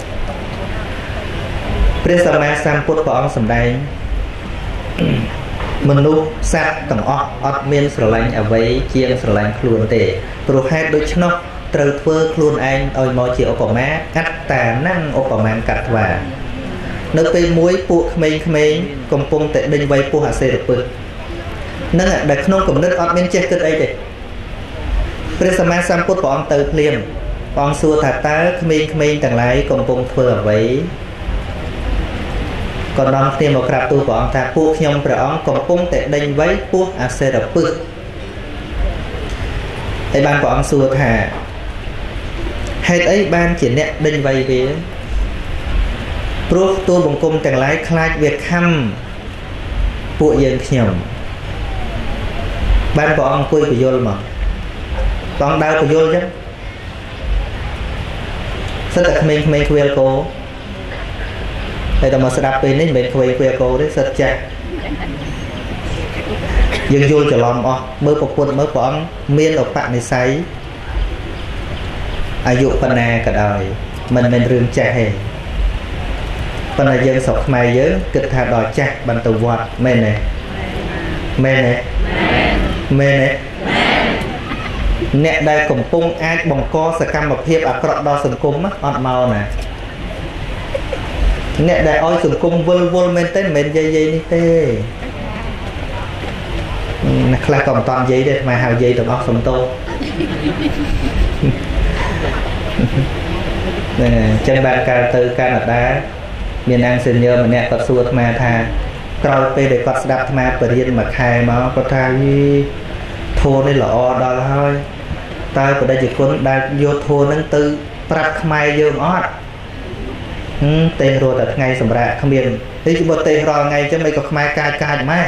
ព្រះសម្មាសម្ពុទ្ធព្រះអង្គសម្ដែងមនុស្សសត្វទាំងអស់អត់មានស្រឡាញ់អ្វីជាងស្រឡាញ់ខ្លួនទេព្រោះហេតុដូច្នោះត្រូវធ្វើខ្លួនឯងឲ្យមកជាឧបមាអត្តានំឧបមាកត្វានៅពេលមួយពួកក្មេងៗកំពុងតែដេញវាយពោះអសេរពឹសនឹងដែលក្នុងគំនិតអត់មានចេះគិតអីទេព្រះសម្មាសម្ពុទ្ធព្រះអង្គទៅភ្លាមព្រះអង្គសួរថាតើក្មេងៗទាំងឡាយកំពុងធ្វើអ្វីក៏នាំគ្នាមកក្រាបទូលព្រះអង្គថាពួកខ្ញុំព្រះអង្គកំពុងតែដេញវាយពោះអសេរពឹសហើយបានព្រះអង្គសួរថាហេតុអីបានជាអ្នកដេញវាយវាព្រោះតួបង្គំទាំងឡាយខ្លាចវាខំពួកយើងខ្ញុំបានព្រះអង្គអង្គុយបញ្យល់មកព្រះអង្គដើរបញ្យល់ចឹងសិតតែក្មេងៗខ្វៀលគោហើយតែមកស្ដាប់ពេលនេះមិនមែនខ្វែងខ្វៀលគោទេសិតចាស់យើងយល់ច្រឡំអស់មើលប្រពន្ធមើលព្រះអង្គមានឧបនិស្ស័យអាយុប៉ុណ្ណាក៏ដោយមិនមែនរឿងចាស់ទេប៉ុន្តែយើងស្រុកខ្មែរយើងគិតថាដល់ចាស់បានទៅវត្តមែនទេមែនទេមែនទេអ្នកដែលកំពុងអាចបង្កសកម្មភាពអាក្រក់ដល់សង្គមអត់មកណាអ្នកដែលឲ្យសង្គមវិលវល់មែនទេមិនមែនយាយនេះទេណាខ្លះក៏មិនតាន់យាយទេថ្មហៅយាយទាំងអស់សំទោហ្នឹងចឹងបានកើតទៅកាណាដាមានអង្គសេនីយម្នាក់គាត់សួរអាត្មាថាក្រោយពេលដែលគាត់ស្ដាប់អាត្មាបរៀនមួយខែមកគាត់ថាយីធម៌នេះល្អដល់ហើយតើបដិជគុណដែលយកធម៌ហ្នឹងទៅប្រាប់ខ្មែរយើងអត់ទេរត់តែថ្ងៃសម្រាប់គ្មាននេះបើទេរាល់ថ្ងៃចឹងមិនក៏ខ្មែរកាចម៉ែ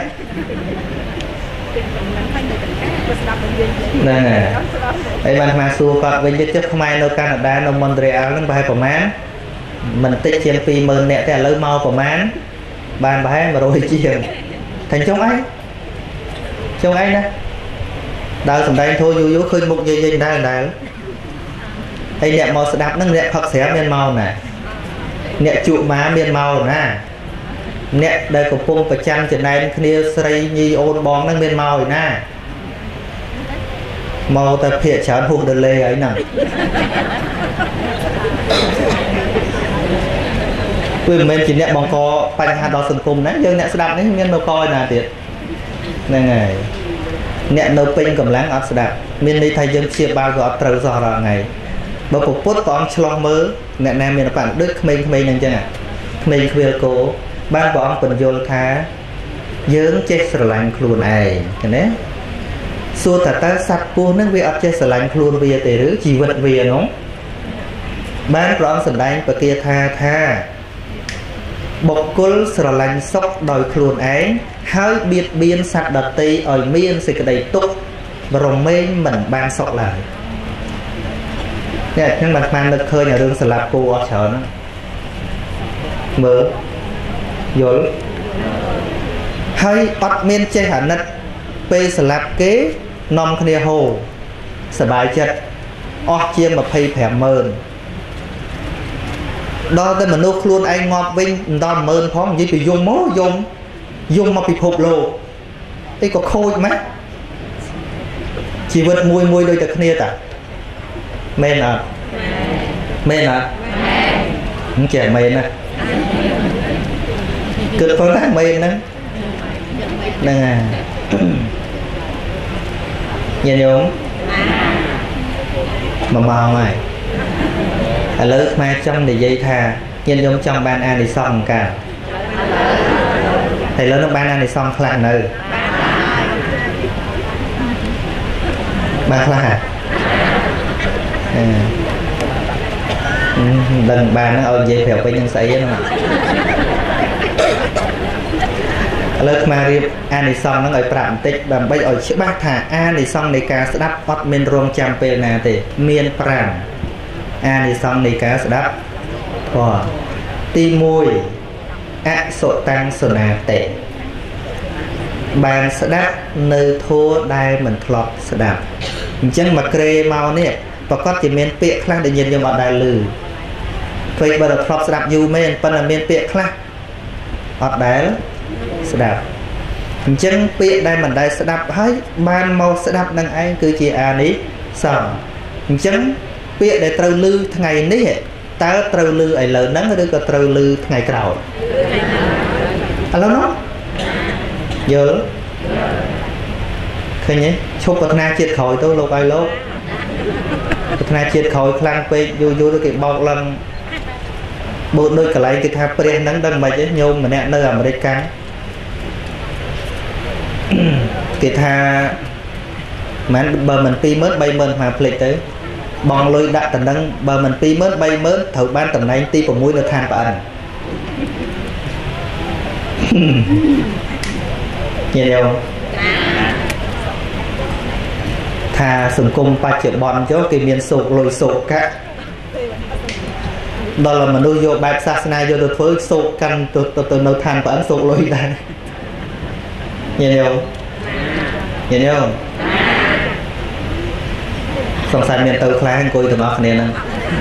ហ្នឹងហើយបានអាត្មាសួរគាត់វិញទៀតខ្មែរនៅកាណាដានៅមន្ត្រីអលហ្នឹងប្រហែលប្រមាណមិនតិចជាង 20000 នាក់ទេឥឡូវមកប្រមាណបានប្រហែល100ជាងថាចុងអីណាដើរសំដែងធោយូឃើញមុខយាយដែរហើយអ្នកមកស្ដាប់ហ្នឹងអ្នកផឹកស្រាប់មានមកណាអ្នកជក់ម៉ាមានមកណាអ្នកដែលកំពុងប្រចាំចំណែនគ្នាស្រីញីអូនបងហ្នឹងមានមកឯណាមកតែភាកច្រើនហួសដលេហើយហ្នឹងវាមិនមែនជាអ្នកបង្កបញ្ហាដល់សង្គមណាយើងអ្នកស្ដាប់នេះមានមកកឯណាទៀតហ្នឹងហើយអ្នកនៅពេញកម្លាំងអត់ស្ដាប់មានន័យថាយើងព្យាបាលក៏អត់ត្រូវសោះរាល់ថ្ងៃបើពុទ្ធព្រះអង្គឆ្លោះមើលអ្នកណាមានបញ្ញាដូចក្មេងៗហ្នឹងចឹងក្មេងខ្វៀលគោបានព្រះអង្គបញ្យល់ថាយើងចេះស្រឡាញ់ខ្លួនឯងឃើញទេសួរតើសត្វពស់ហ្នឹងវាអត់ចេះស្រឡាញ់ខ្លួនវាទេឬជីវិតវាហ្នឹងបានព្រះអង្គសម្ដែងបកាថាបុគ្គលស្រឡាញ់សុខដោយខ្លួនឯងហើយបៀតបៀនសត្វដទៃឲ្យមានសេចក្តីទុក្ខរមែងមិនបានសុខឡើយនេះខ្ញុំបានស្មាននឹកឃើញរឿងស្លាប់គោអស់ច្រើនមើលយល់ហើយអត់មានចេះអាណិតពេលស្លាប់គេនាំគ្នាហូរសบายចិត្តអស់ជាង 250000ដល់តែមនុស្សខ្លួនឯងងាប់វិញមិនដល់10000ផងនិយាយពីយំមកយំមកពិភពលោកអីក៏ខូចម៉េចជីវិតមួយដូចតែគ្នាតាមែនអត់មិនចេះមែនណាគិតផងណាមែនហ្នឹងហើយញាតិញោម1 ម៉ោងហើយឥឡូវខ្មែរចង់និយាយថាញាតិញោមចង់បានអានិសង្សកាតែឥឡូវនឹងបានអានិសង្សខ្លះនៅបានខ្លះដឹងបានហ្នឹងឲ្យនិយាយប្រាប់វិញនឹងស្អីហ្នឹងឥឡូវខ្មែររៀបអានិសង្សហ្នឹងឲ្យប្រាប់បន្តិចដើម្បីឲ្យច្បាស់ថាអានិសង្សនៃការស្ដាប់អត់មានរងចាំពេលណាទេមាន5អានិសង្សនៃការស្ដាប់ធម៌ទី1អសុតាំងសនាតិបានស្ដាប់នៅធម៌ដែលមិនធ្លាប់ស្ដាប់អញ្ចឹងមកក្រេមកនេះប្រកាសជាមានពាក្យខ្លះដែលញាតិញោមអត់ដែលឮព្រៃបើធ្លាប់ស្ដាប់យូរមែនប៉ុន្តែមានពាក្យខ្លះអត់ដែលស្ដាប់អញ្ចឹងពាក្យដែលមិនដែលស្ដាប់ហើយបានមកស្ដាប់នឹងឯងគឺជាអានិសង្សអញ្ចឹងពាក្យដែលត្រូវឮថ្ងៃនេះតើត្រូវឮឥឡូវហ្នឹងឬក៏ត្រូវឮថ្ងៃក្រោយឥឡូវនោះយល់ឃើញទេឈប់ប្រាថ្នាជាតិក្រោយទៅលោកឲ្យលោកប្រាថ្នាជាតិក្រោយខ្លាំងពេកយូរទៅគេបោកឡើងបូតដូចកន្លែងគេថាព្រះហ្នឹងដឹងមិនទេញោមម្នាក់នៅអាមេរិកកាំងគេថាមិនបើមិន 20000 30000មកភ្លេចទៅបងលុយដាក់តំណែងបើមិន 20000 30000ត្រូវបានតំណែងទី6នៅឋានប្អិនញាតិញោមថាសង្គមបច្ចុប្បន្នចុះគេមានសោកលុយសោកកាក់ដល់មនុស្សយកបែបសាសនាយកទៅធ្វើសោកកាន់ទៅនៅឋានប្អិនសោកលុយដែរញាតិញោមញាតិញោមសង្ស័យមានទៅខ្លះអង្គុយទាំងអស់គ្នាហ្នឹង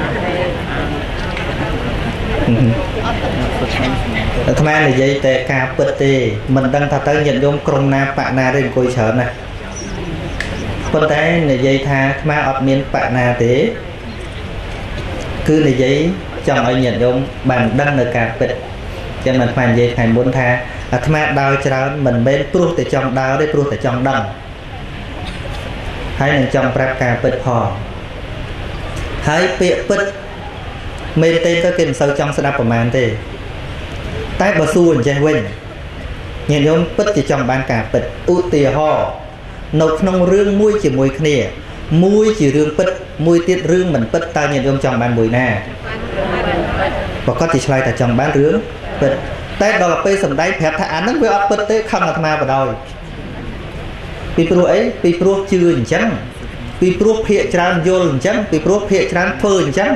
អាត្មានិយាយតែការពិតទេមិនដឹងថាទៅញាតិញោមក្រុមណាបកណាទេអង្គុយច្រើនណាស់ប៉ុន្តែនិយាយថាអាត្មាអត់មានបកណាទេគឺនិយាយចង់ឲ្យញាតិញោមបានដឹងនៅការពិតចឹងអាត្មានិយាយថ្ងៃមុនថាអាត្មាដើរច្រើនមិនមែនព្រោះតែចង់ដើរទេព្រោះតែចង់ដឹងហើយនឹងចង់ប្រាប់ការពិតផងហើយពាក្យពិតមែនទេទៅគេមិនសូវចង់ស្ដាប់ប្រហែលទេតែបើសួរអញ្ចេះវិញញាតិញោមពិតជាចង់បានការពិតឧទាហរណ៍នៅក្នុងរឿងមួយជាមួយគ្នាមួយជារឿងពិតមួយទៀតរឿងមិនពិតតើញាតិញោមចង់បានមួយណាប្រកាសជាឆ្លើយថាចង់បានរឿងពិតតែដល់ពេលសម្ដែងប្រាប់ថាអាហ្នឹងវាអត់ពិតទេខំអាត្មាបដ ாய் ពីព្រោះអីពីព្រោះជឿអញ្ចឹងពីព្រោះភាកច្រើនយល់អញ្ចឹងពីព្រោះភាកច្រើនធ្វើអញ្ចឹង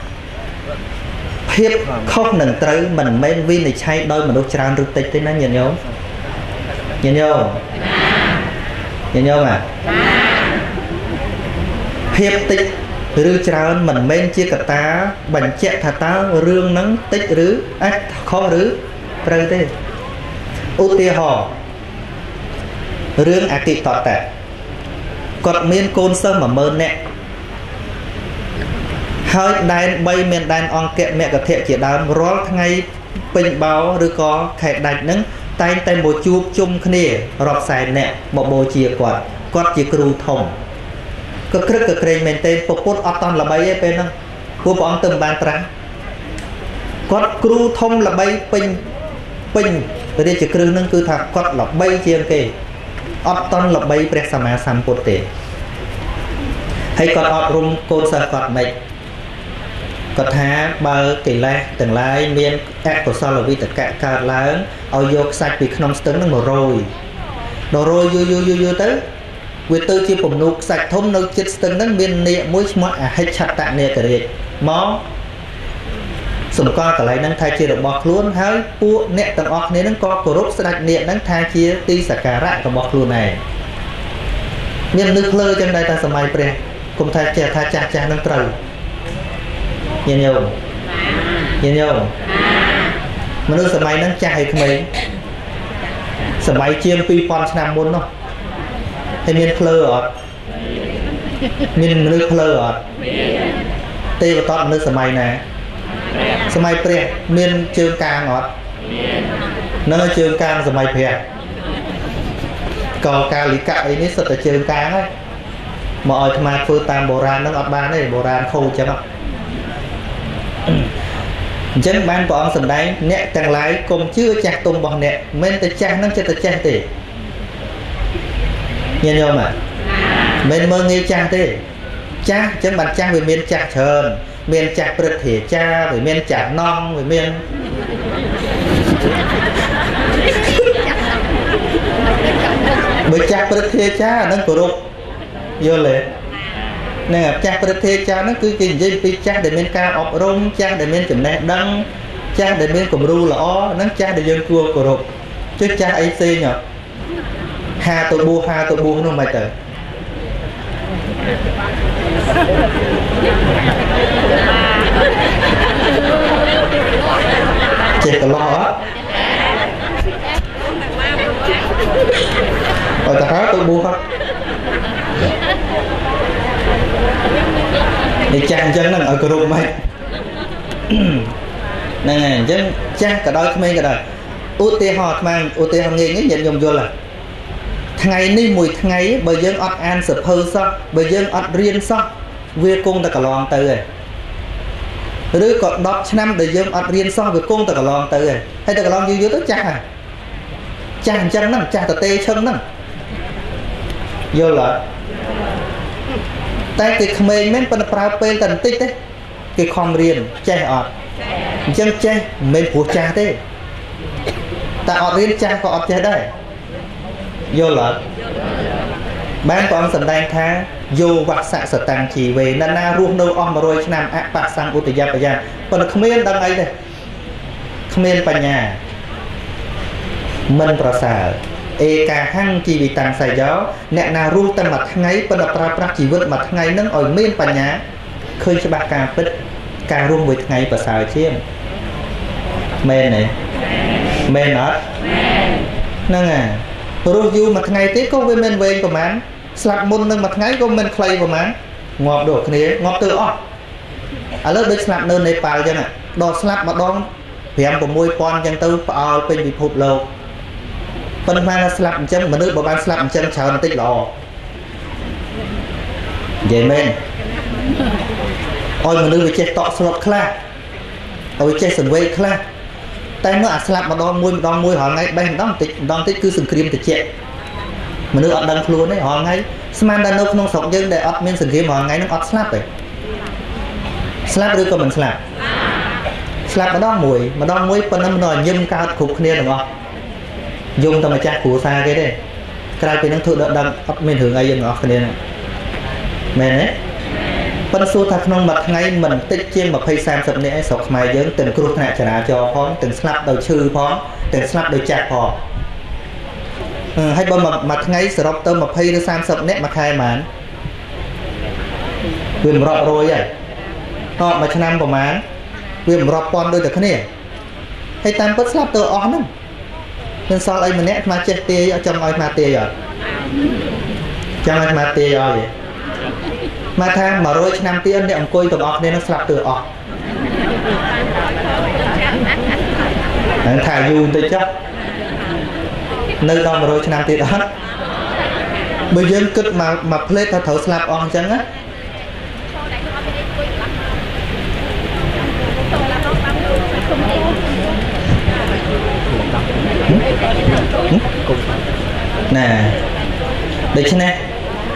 ភាពខុសនឹងត្រូវមិនមែនវិនិច្ឆ័យដោយមនុស្សច្រើនឬតិចទេណាញាតិញោមញាតិញោមញាតិញោមភាពតិចឬច្រើនមិនមែនជាកត្តាបញ្ជាក់ថាតើរឿងហ្នឹងតិចឬអាចខុសឬត្រូវទេឧទាហរណ៍រឿងអតិតតៈគាត់មានកូនសិស្ស 10000 នាក់ហើយដែន3មានដែនអង្គៈមគ្គធៈជាដើមរាល់ថ្ងៃពេញបោឬក៏ខែដាច់ហ្នឹងតែងតែមកជួបជុំគ្នារាប់សែននាក់មកបូជាគាត់ជាគ្រូធំក៏ក្រឹកក៏ក្រែងមែនទេពុទ្ធអត់តន់ល្បីទេពេលហ្នឹងព្រោះព្រះអង្គទៅមិនបានត្រាស់គាត់គ្រូធំល្បីពេញរាជក្រឹសហ្នឹងគឺថាគាត់ល្បីជាងគេអត់តន់ល្បីព្រះសម្មាសម្ពុទ្ធទេហើយគាត់អត់រុំកូនសិស្សគាត់មិនគាត់ថាបើកិលេសទាំងឡាយមានអកុសលវិតកៈកើតឡើងឲ្យយកខ្សាច់ពីក្នុងស្ទឹងហ្នឹងមករយយូរទៅវាទៅជាពំនូកខ្សាច់ធំនៅជិតស្ទឹងហ្នឹងមាននាគមួយឈ្មោះអហិច្ឆតនាគរាជមកសម្គាល់កន្លែងហ្នឹងថាជារបស់ខ្លួនហើយពួកអ្នកទាំងអស់គ្នាហ្នឹងក៏គោរពស្ដេចនាគហ្នឹងថាជាទីសក្ការៈរបស់ខ្លួនឯងមានមនុស្សភ្លើចឹងដែរតែសម័យព្រះគុំថាចេះថាចាស់ហ្នឹងត្រូវញាតិញោមមនុស្សសម័យហ្នឹងចាស់ហើយក្មេងសម័យជាង 2000 ឆ្នាំមុននោះហើយមានភ្លើអត់មានមនុស្សភ្លើអត់ទេវតតនៅសម័យណាសម័យព្រះមានជើងកាងអត់នៅជើងកាងសម័យព្រះក៏កាលិកៈអីនេះសិតតែជើងកាងហើយមកឲ្យអាត្មាធ្វើតាមបុរាណហ្នឹងអត់បានទេបុរាណខូចចឹងអញ្ចឹងបានព្រះអង្គសម្ដែងអ្នកទាំងឡាយកុំជឿចាស់ទុំរបស់អ្នកមិនតែចាស់ហ្នឹងចិត្តតែចាស់ទេញាតិញោមមិនមើលងាយចាស់ទេចាស់អញ្ចឹងបានចាស់វាមានចាស់ច្រើនមានចាស់ព្រឹទ្ធាចារ្យវាមានចាស់នំវាមានបើចាស់ព្រឹទ្ធាចារ្យហ្នឹងគោរពយល់ទេនឹងចាស់ព្រឹទ្ធាចារ្យហ្នឹងគឺគេនិយាយពីចាស់ដែលមានការអប់រំចាស់ដែលមានចំណេះដឹងចាស់ដែលមានគំរូល្អហ្នឹងចាស់ដែលយើងគួរគោរពចុះចាស់អីផ្សេងហាទៅបួសនោះមិនទៅ chàng chân nó ở cột mày này chân chàng cả đôi không cả đời ưu tiên họ mang ưu tiên họ nghe cái nhận dùng vô là ngày ní mùi ngày bởi dân ọt an sập hư sao bởi dân ọt riêng sao về cung ta cả lon tới rồi rồi còn đọc năm để dân ọt riêng sao về cung ta cả lon tới rồi hay ta cả lon dưới tới chàng à chàng chân nè chàng ta tê chân nè vô là tay cái khmer men pen prao pen tần tích đấy cái khom riêng che ọt chân che men của cha thế ta ọt riêng cha có ọt che đây vô là ban con sầm đan tha vô vặt sạ sờ tăng chỉ về nana ruộng đâu om rồi nam ạ bạc sang u tây bây giờ còn khmer đang ấy đây khmer bành nhà mình prasa e ca hăng chỉ vì tăng sai gió nè na ru tâm mặt ngay bên đập ra chỉ vượt mặt ngay nâng ở miền bành nhà khơi cho bạc ca bích ca ru với ngày và xài chiêm men này men đó nâng à ru du mặt ngày tiếp có với men về của mán sạp môn nâng mặt ngay có men clay của mán ngọt đổ kia ngọt từ ó ở lớp đây sạp nơi này pal chân à đo sạp mà đo phèm của môi con chân tư pal bên bị phụt lâu phần mai là slap chân mà nước bộ ban slap chân chờ nó tích lò vậy men ôi mà nước bị chết tọ slap kla ôi chết sừng quay kla tay nó slap mà đo môi họ ngay bên đong tích cứ sừng cream từ chết mà nước ọt đằng luôn đấy họ ngay sman đàn nông nông sọc dân để ọt men sừng cream họ ngay nó ọt slap rồi slap đưa con mình slap mà đo môi phần năm nồi nhâm cao cục kia đúng không dùng tầm cha của xa cái đấy cái này nó thụ đợt đằng mình hưởng ai dân ngọt cái này mẹ đấy phân số thật nông mặt ngay mình tích chiên mà phay sam sập này sọc mày dưỡng từng cột nè trả cho phóng từng slap đầu chư phóng từng slap đầu chặt phò hay bao mặt ngay sờ róc tôm mà phay đưa sam sập nét mà khai mán quyền rọ rồi vậy họ mà cho năm của mán quyền rọ con đôi được cái này hay tam bất slap tơ on lắm nên sao anh mình nét mà chết tê ở trong ai mà tê rồi trong ai mà tê rồi mà thang mà rồi năm tiên để ông coi tụi ọt nên nó sập từ ọt thả du tới chắc nơi đâu mà rồi năm tiên đó bây giờ cứt mà plate thở thở sập ọt chẳng á nè đây chứ nè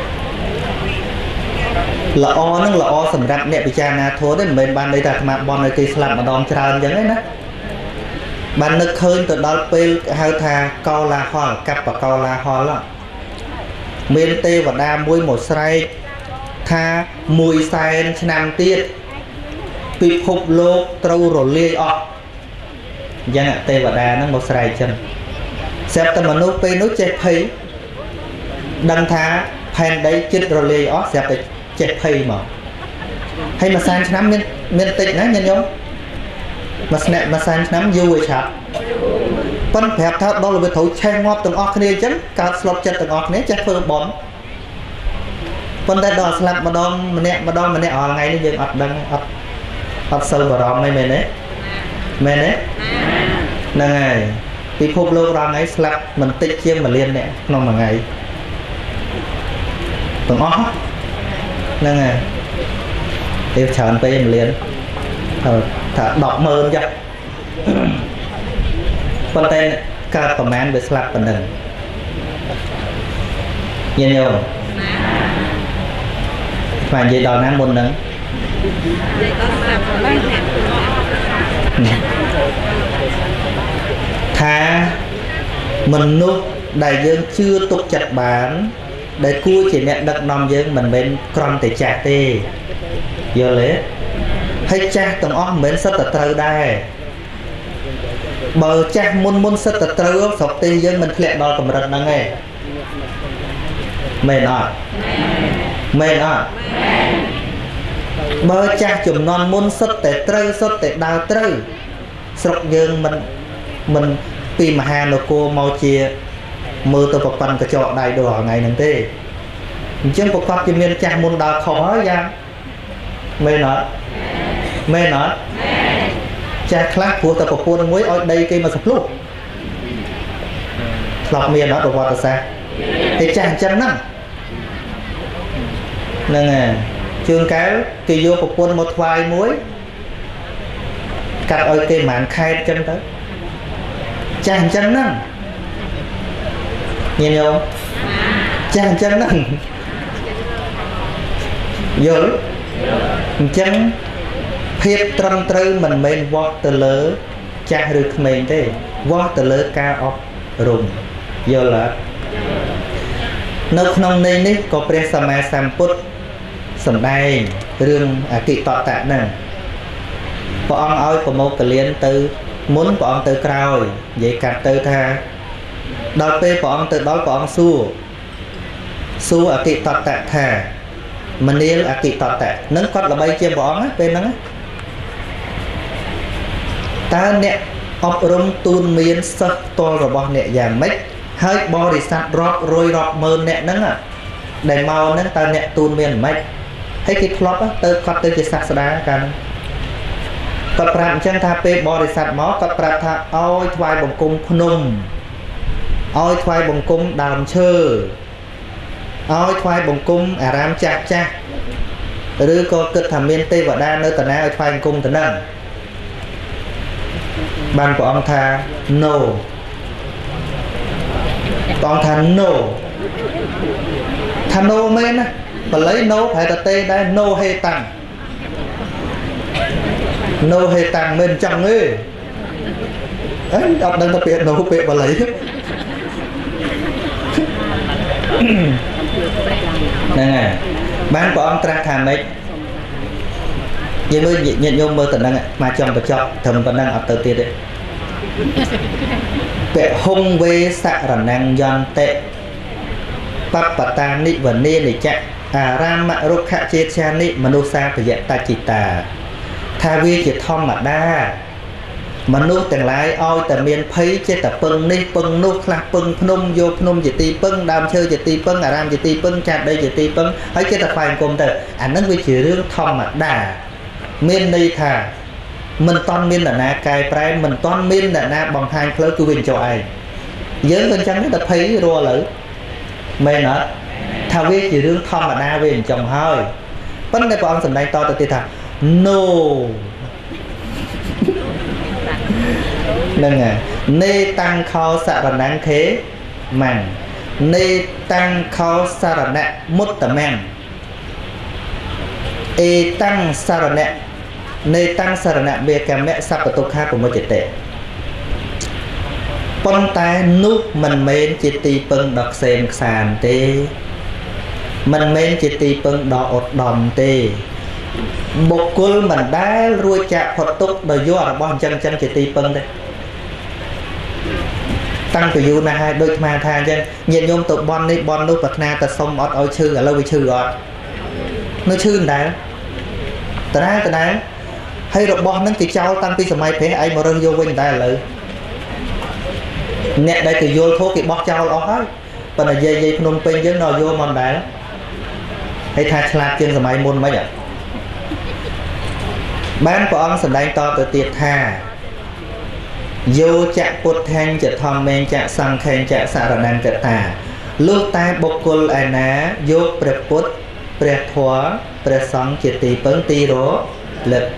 là o nó là o sầm rạp nè bị cha na thố đấy mình ban đây là mà bọn này kỳ slap mà đòn tràn giống đấy nè ban nước khơi từ đó pe hai thà co la hoa cặp và co la hoa đó miền tây và đa muối một say tha mùi say năm tiết bị hụt lô trâu rồi lia ọ dân ạ tây và đa nó một say chân xếp tâm mà nốt pe nốt chết thấy đăng thá phèn đấy chết rồi lia ọ xếp để chết thấy mà hay mà sang năm miền tây nè nhân giống mà sang năm vui chả phân phép thao đó là về thấu che ngọt từng óc này chứ cả slot chân từng óc này chắc phơi bón phân đây đòn slap mà đòn ở ngay nó dừng ập đằng ập sâu vào đó này mày đấy là ngày thì phục lâu ra ngay slap mình tích chiêm mà liên nè nó mà ngày từng óc là ngày tiếp chọnไปmình liên thả đọc mơn chứ phần tên cả phần man về slap phần đừng nhìn nhiều và vậy đòi nam môn nâng thà mình nút đại dương chưa tục chặt bán để cua chỉ nẹt đặc nòng dương mình bên con để chặt tê giờ lấy hay cha tầng óc mến rất là trâu đây bờ cha môn rất là trâu sọc tê dương mình lẹ đo cầm rật năng nghe mền à bờ cha chùm non môn rất tệ trâu rất tệ đau trâu sọc dương mình vì mà hà nó cô mau chia mơ tôi bọc phần cái chọ đại đồ ở ngày nâng tê chứ bọc phần thì miền cha môn đau khó ra mê nói cha khác của tập quân mới ở đây cây mà sập lúc lọc miền nó được vào từ xa thì chàng chân lắm nên à chương cáo kỳ vô tập quân một vài muối cắt ở cây mảng khai chân tới chàng chân lắm nhìn không chàng chân lắm vô chân phiếp trâm trư mình men vót từ lỡ cha được mình thế vót từ lỡ ca ọc rùng vô là nước nông này có pre sama samput sầm đai rương kỵ tọa tạ nè bọn ông ơi của một cái liên từ muốn bọn ông từ cao vậy cả từ tha đào pe bọn ông từ đó bọn ông xu kỵ tọa tạ thà mình đi kỵ tọa tạ nâng con là bay chia bọn á bên nó ta nè ọc rung tuôn miên sắc to rồi bọn nè dạng mấy hơi bò đi sát rót rồi rót mơn nè nâng à để màu nâng ta nè tuôn miên mấy hay cái flop á tơ cọt tơ chỉ sát đáกันcọt prạm chân tha pe bò đi sát mó cọt prạm tha ôi thoai bồng cung phnom ôi thoai bồng cung đàm chơ ôi thoai bồng cung ram chạc cha rư có cực thảm miên tê và đa nơi tận ôi thoai bồng cung tận nâng ban của ông tha no ông tha no men á và lấy no phải là tê đây no hay tăng bên trong ấy ấy đọc đang tập biệt no biệt và lấy nè ban của ông tra thàm đấy vậy mới nhận nhung mơ tận năng mà chồng và chọn thầm tận năng ở từ tiền đấy về hung về xạ rằn năng dân tệ papata nị và nê để chạy ram mạ rốt khạ chết cha nị manusa phải dạy ta chỉ tà tha vi chỉ thom mà đa manu từng lái oi tờ miền thấy chết tờ pưng nị pưng nút là pưng phnom vô phnom chỉ ti pưng đam chơi chỉ ti pưng ram chỉ ti pưng chặt đây chỉ ti pưng thấy chết tờ phai cùng tờ ảnh nó vi chỉ riêng thom mà đa miền đây thà mình toàn miền là na cài prai mình toàn miền là na bằng hai khơi của mình cho ai giới bên trong nó thấy rùa lử mê nữa thao viết chỉ riêng thom mà na về chồng hơi vấn đề của ông sầm đây to từ thà no nâng à nê tăng khao xạ rần năng thế màng nê tăng khao xạ rần nạ mút tầm màng e tăng xạ rần nạ nê tăng xạ rần nạ bia kèm mẹ sắp ở tục khác của một chế tệ con tay nút mình mến chế tì bưng đọc xem sàn tê mình mến chế tì bưng đọ ọt đòn tê một cul mình đã ruồi chạm phật túc đời vô ở bọn chân chân chế tì bưng đây tăng của du na hai đôi mà thà chân nhìn nhôm tụ bon đi bon nút bạc na ta xong ọt ôi chư ở lâu bị chư ọt nó chư đá ta đá hay rồi bon nó thì cháu tăng pi sầm mai thế ai mà rơi vô quên ta lợi nè đây thì vô thuốc thì bóc trao đó hết và là dây phun pin với nó vô mòn đá hay thay slap trên sầm mai môn mấy vậy bán của ông sầm đánh to từ tiệt thà vô chạm cột thanh chợ thom men chạm sang khen chạm xạ rần năng chợ tà lúc tai bọc cột ai ná vô prep cột prep thua prep song chỉ tì bấn tì đó lực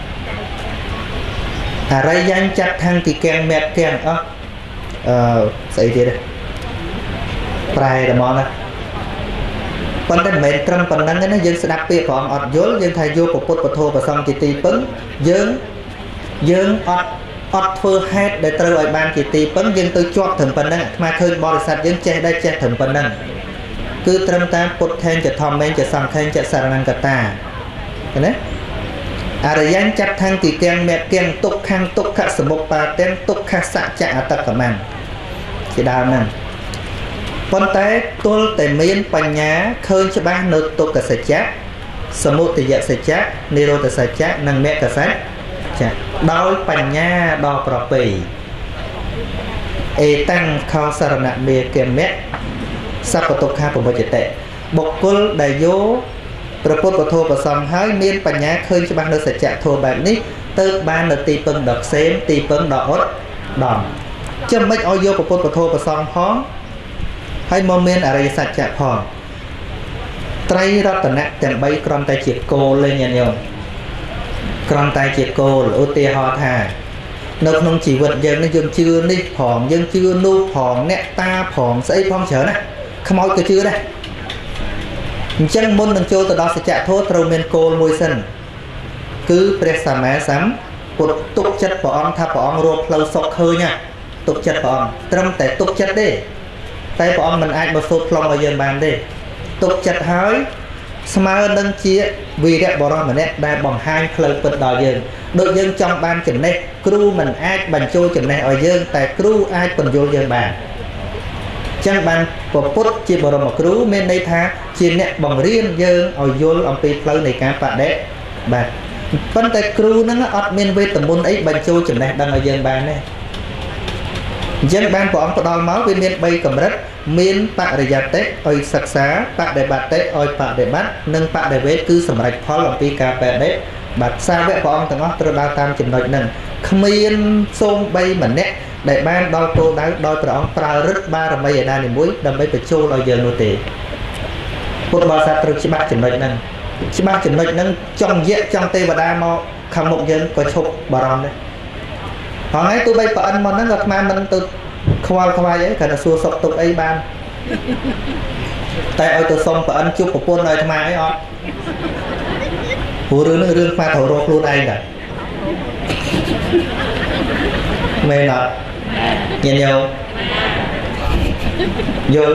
ray danh chặt thang thì kèn mẹt kèn xây thế đây prai là món này còn tên mẹ trâm còn đang nó dân sẽ đặc biệt còn ọt dối dân thầy vô của cột thô và xong chỉ tì bấn dân ọt thưa hết để trâu ở ban chỉ tì bấn dân tôi chọn thầm phần năng mà khơi bò sạch dân che đây che thầm phần năng cứ trâm ta cột then chợ thom men chợ xong then chợ sàn năng cả ta cái đấy rồi danh chặt thang thì kèn mẹ kèn tục khang tục khắc sầm bộc ta tên tục khắc xạ chạ tất cả màn chỉ đào nè con té tôi tại miền Pành Nhá khơi cho ba nước tục cả sạch chát sầm một thì dạy sạch chát nero thì sạch chát năng mẹ cả sạch chát đôi Pành Nhá đo propi e tăng khao sarana mẹ kèn mẹ sắp tục khang của một chế tệ bộc cul đại vô ប្រពុតពធប្រសំហើយមានបញ្ញាឃើញច្បាស់នៅសច្ចធម៌បែបនេះទៅបាននៅទីពឹងដ៏ផ្សេងទីពឹងដ៏អត់ដំចាំមិនឲ្យយកប្រពុតពធប្រសំផងហើយមកមានអរិយសច្ចៈផងត្រៃរតនៈទាំង3គ្រាន់តែជាគោលទេញាតិញោមគ្រាន់តែជាគោលឧទាហរណ៍ថានៅក្នុងជីវិតយើងនេះយើងជឿនេះផងយើងជឿនោះផងអ្នកតាផងស្អីផងច្រើនណាខ្មោចក៏ជឿដែរអញ្ចឹងមុននឹងចូលទៅដល់សច្ចធម៌ត្រូវមានគោលមួយសិនគឺព្រះសម្មាសម្ពុទ្ធទុកចិត្តព្រះអង្គថាព្រះអង្គរកផ្លូវសុខឃើញណាទុកចិត្តព្រះអង្គត្រឹមតែទុកចិត្តទេតែព្រះអង្គមិនអាចមកសូត្រផ្លុំឲ្យយើងបានទេទុកចិត្តហើយស្មើនឹងជាវីរៈបរិសម្នាក់ដែលបង្ហាញផ្លូវពិតដល់យើងដូចយើងចង់បានចំណេះគ្រូមិនអាចបញ្ចូលចំណេះឲ្យយើងតែគ្រូអាចបញ្យល់យើងបានចឹងបានពុទ្ធជាបរមគ្រូមានន័យថាជាអ្នកបង្រៀនយើងឲ្យយល់អំពីផ្លូវនៃការបដិបត្តិប៉ុន្តែគ្រូហ្នឹងអត់មានវេទមន្តអីបញ្ចូលចំណេះដឹងឲ្យយើងបានទេអញ្ចឹងបានព្រះអង្គផ្ដល់មកវាមាន3កម្រិតមានបរិយត្តិឲ្យសិក្សាបដិបត្តិឲ្យបដិបត្តិនិងបដិវេទគឺសម្រេចផលអំពីការបដិបត្តិសាវកព្រះអង្គទាំងអស់ត្រូវដើរតាមចំណុចហ្នឹងគ្មានសូម្បីម្នាក់ដែលបានដល់គោលដៅដោយព្រះអង្គប្រើឫទ្ធិបារមីឯណាមួយដើម្បីបញ្ចូលឲ្យយើងនោះទេពុទ្ធបរិស័ទត្រូវច្បាស់ចំណុចហ្នឹងច្បាស់ចំណុចហ្នឹងចង់យៈចង់ទេវតាមកខាងមុខយើងក៏ឈប់បារម្ភដែរហើយទោះបីប្រអិនមកហ្នឹងក៏ស្មានមិនទៅខ្វល់ខ្វាយអីគាត់ទៅសួរសុខទុក្ខអីបានតែឲ្យទៅសុំប្រអិនជួបប្រពន្ធឲ្យអាត្មាអីអត់ព្រោះរឿងនេះរឿងស្មាត្រូវរកខ្លួនឯងដែរមែនអត់ញញោយល់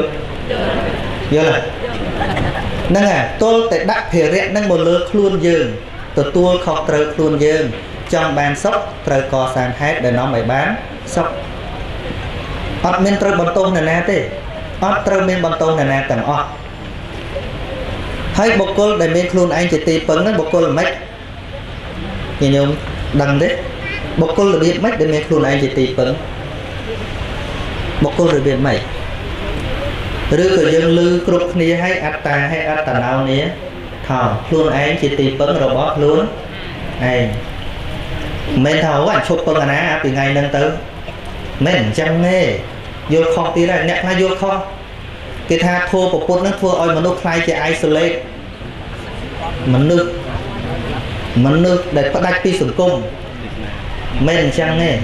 ហ្នឹងហើយទល់តែដាក់ភារៈហ្នឹងមកលើខ្លួនយើងទទួលខុសត្រូវខ្លួនយើងចង់បានសុខត្រូវកសាងហេតុដែលនាំឲ្យបានសុខអត់មានត្រូវបន្ទោសនរណាទេអត់ត្រូវមានបន្ទោសនរណាទាំងអស់ហើយបុគ្គលដែលមានខ្លួនឯងជាទីពឹងហ្នឹងបុគ្គលមិនញញោមដឹងទេបុគ្គលរបៀបម៉េចដែលមានខ្លួនឯងជាទីពឹងបុគ្គលរបៀបម៉េចឬក៏យើងលឺគ្រប់គ្នាឲ្យអត្តាឲ្យអត្តនោនេះថាខ្លួនឯងជាទីពឹងរបស់ខ្លួនឯងមិនថាអញឈប់ពឹងអាណាពីថ្ងៃហ្នឹងទៅមិនអញ្ចឹងទេយល់ខុសទៀតហើយអ្នកខ្លះយល់ខុសគេថាធម៌ប្រពុតហ្នឹងធ្វើឲ្យមនុស្សខ្លាយជា isolate មនុស្សដែលផ្ដាច់ពីសង្គមមិនអញ្ចឹងទេ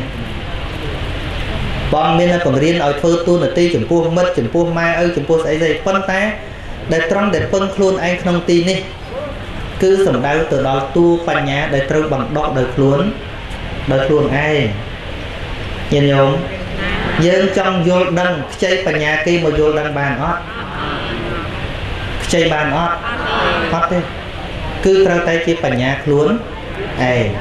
បងមានបង្រៀនឲ្យធ្វើទូនាទីចំពោះមិត្តចំពោះម៉ែឪចំពោះស្អីប៉ុន្តែដែលត្រង់ដែលពឹងខ្លួនឯងក្នុងទីនេះគឺសំដៅទៅដល់តួបញ្ញាដែលត្រូវបណ្ដុះដោយខ្លួនឯងញាតិញោមយើងចង់យល់ដឹងខ្ចីបញ្ញាគេមកយល់ដឹងបានអត់ខ្ចីបានអត់អត់ទេគឺត្រូវតែជាបញ្ញាខ្លួនឯង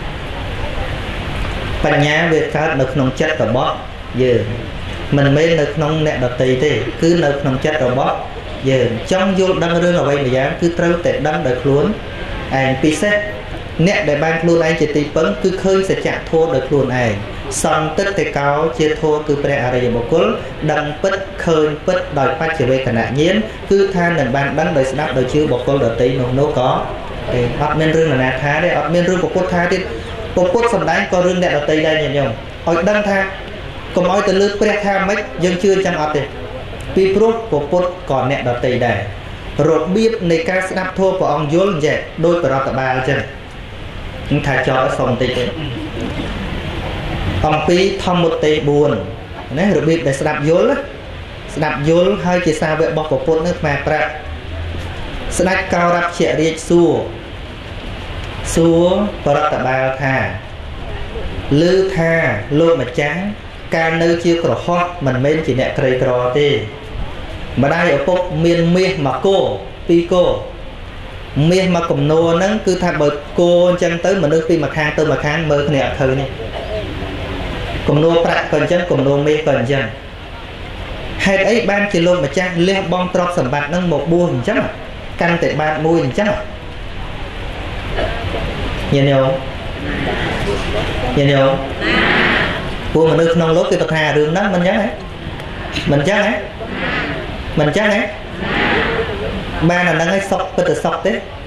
បញ្ញាវាកើតនៅក្នុងចិត្តរបស់យើងមិនមែននៅក្នុងអ្នកដទៃទេគឺនៅក្នុងចិត្តរបស់យើងចង់យល់ដឹងរឿងអ្វីម្យ៉ាងគឺត្រូវតែដឹងដោយខ្លួនឯងពិសេសអ្នកដែលបានខ្លួនឯងជាទីពឹងគឺឃើញសច្ចធម៌ដោយខ្លួនឯងសន្តិតិកោជាធម៌គឺព្រះអរិយបុគ្គលដឹងពិតឃើញពិតដោយបច្ចវេកនញ្ញាណគឺថានឹងបានដឹងដោយស្ដាប់ដោយជឿបុគ្គលដទៃនោះក៏អត់មានរឿងណាថាទេអត់មានរឿងពុទ្ធថាទៀតពុទ្ធសំដែងក៏រឿងអ្នកដទៃដែរញាតិញោមឲ្យដឹងថាកុំឲ្យទៅលើព្រះថាម៉េចយើងជឿចឹងអត់ទេពីព្រោះពុទ្ធក៏អ្នកដទៃដែររបៀបនៃការស្ដាប់ធម៌ព្រះអង្គយល់ចេះដោយបរដ្ឋបាលចឹងនឹងថាចោលសុំបន្តិចទេអំពីធម្មមុតទេ4ណារបៀបដែលស្ដាប់យល់ហើយជាសាវករបស់ពុទ្ធនឹងស្មាប្រាប់ស្ដេចកោរពជារាជសួរបរដ្ឋបាលថាឮថាលោកម្ចាស់កាលនៅជាក្រហមមិនមែនជាអ្នកក្រីក្រទេម្ដាយឪពុកមានមាសមកគោ2គោមាសមកកំណួរហ្នឹងគឺថាបើគោអញ្ចឹងទៅមនុស្សពីម្ខាងទៅម្ខាងមើលគ្នាអត់ឃើញទេកំណួរប្រាក់ក៏អញ្ចឹងកំណួរមាសក៏អញ្ចឹងហេតុអីបានជាលោកម្ចាស់លះបង់ទ្រព្យសម្បត្តិហ្នឹងមកបួសអញ្ចឹងកាន់តែបាតមួយអញ្ចឹងញាតិញោមពួកមនុស្សក្នុងលោកគេថារឿងហ្នឹងមិនអញ្ចឹងហ៎មិនអញ្ចឹងហ៎ ban là năng ấy sọc bật sọc đấy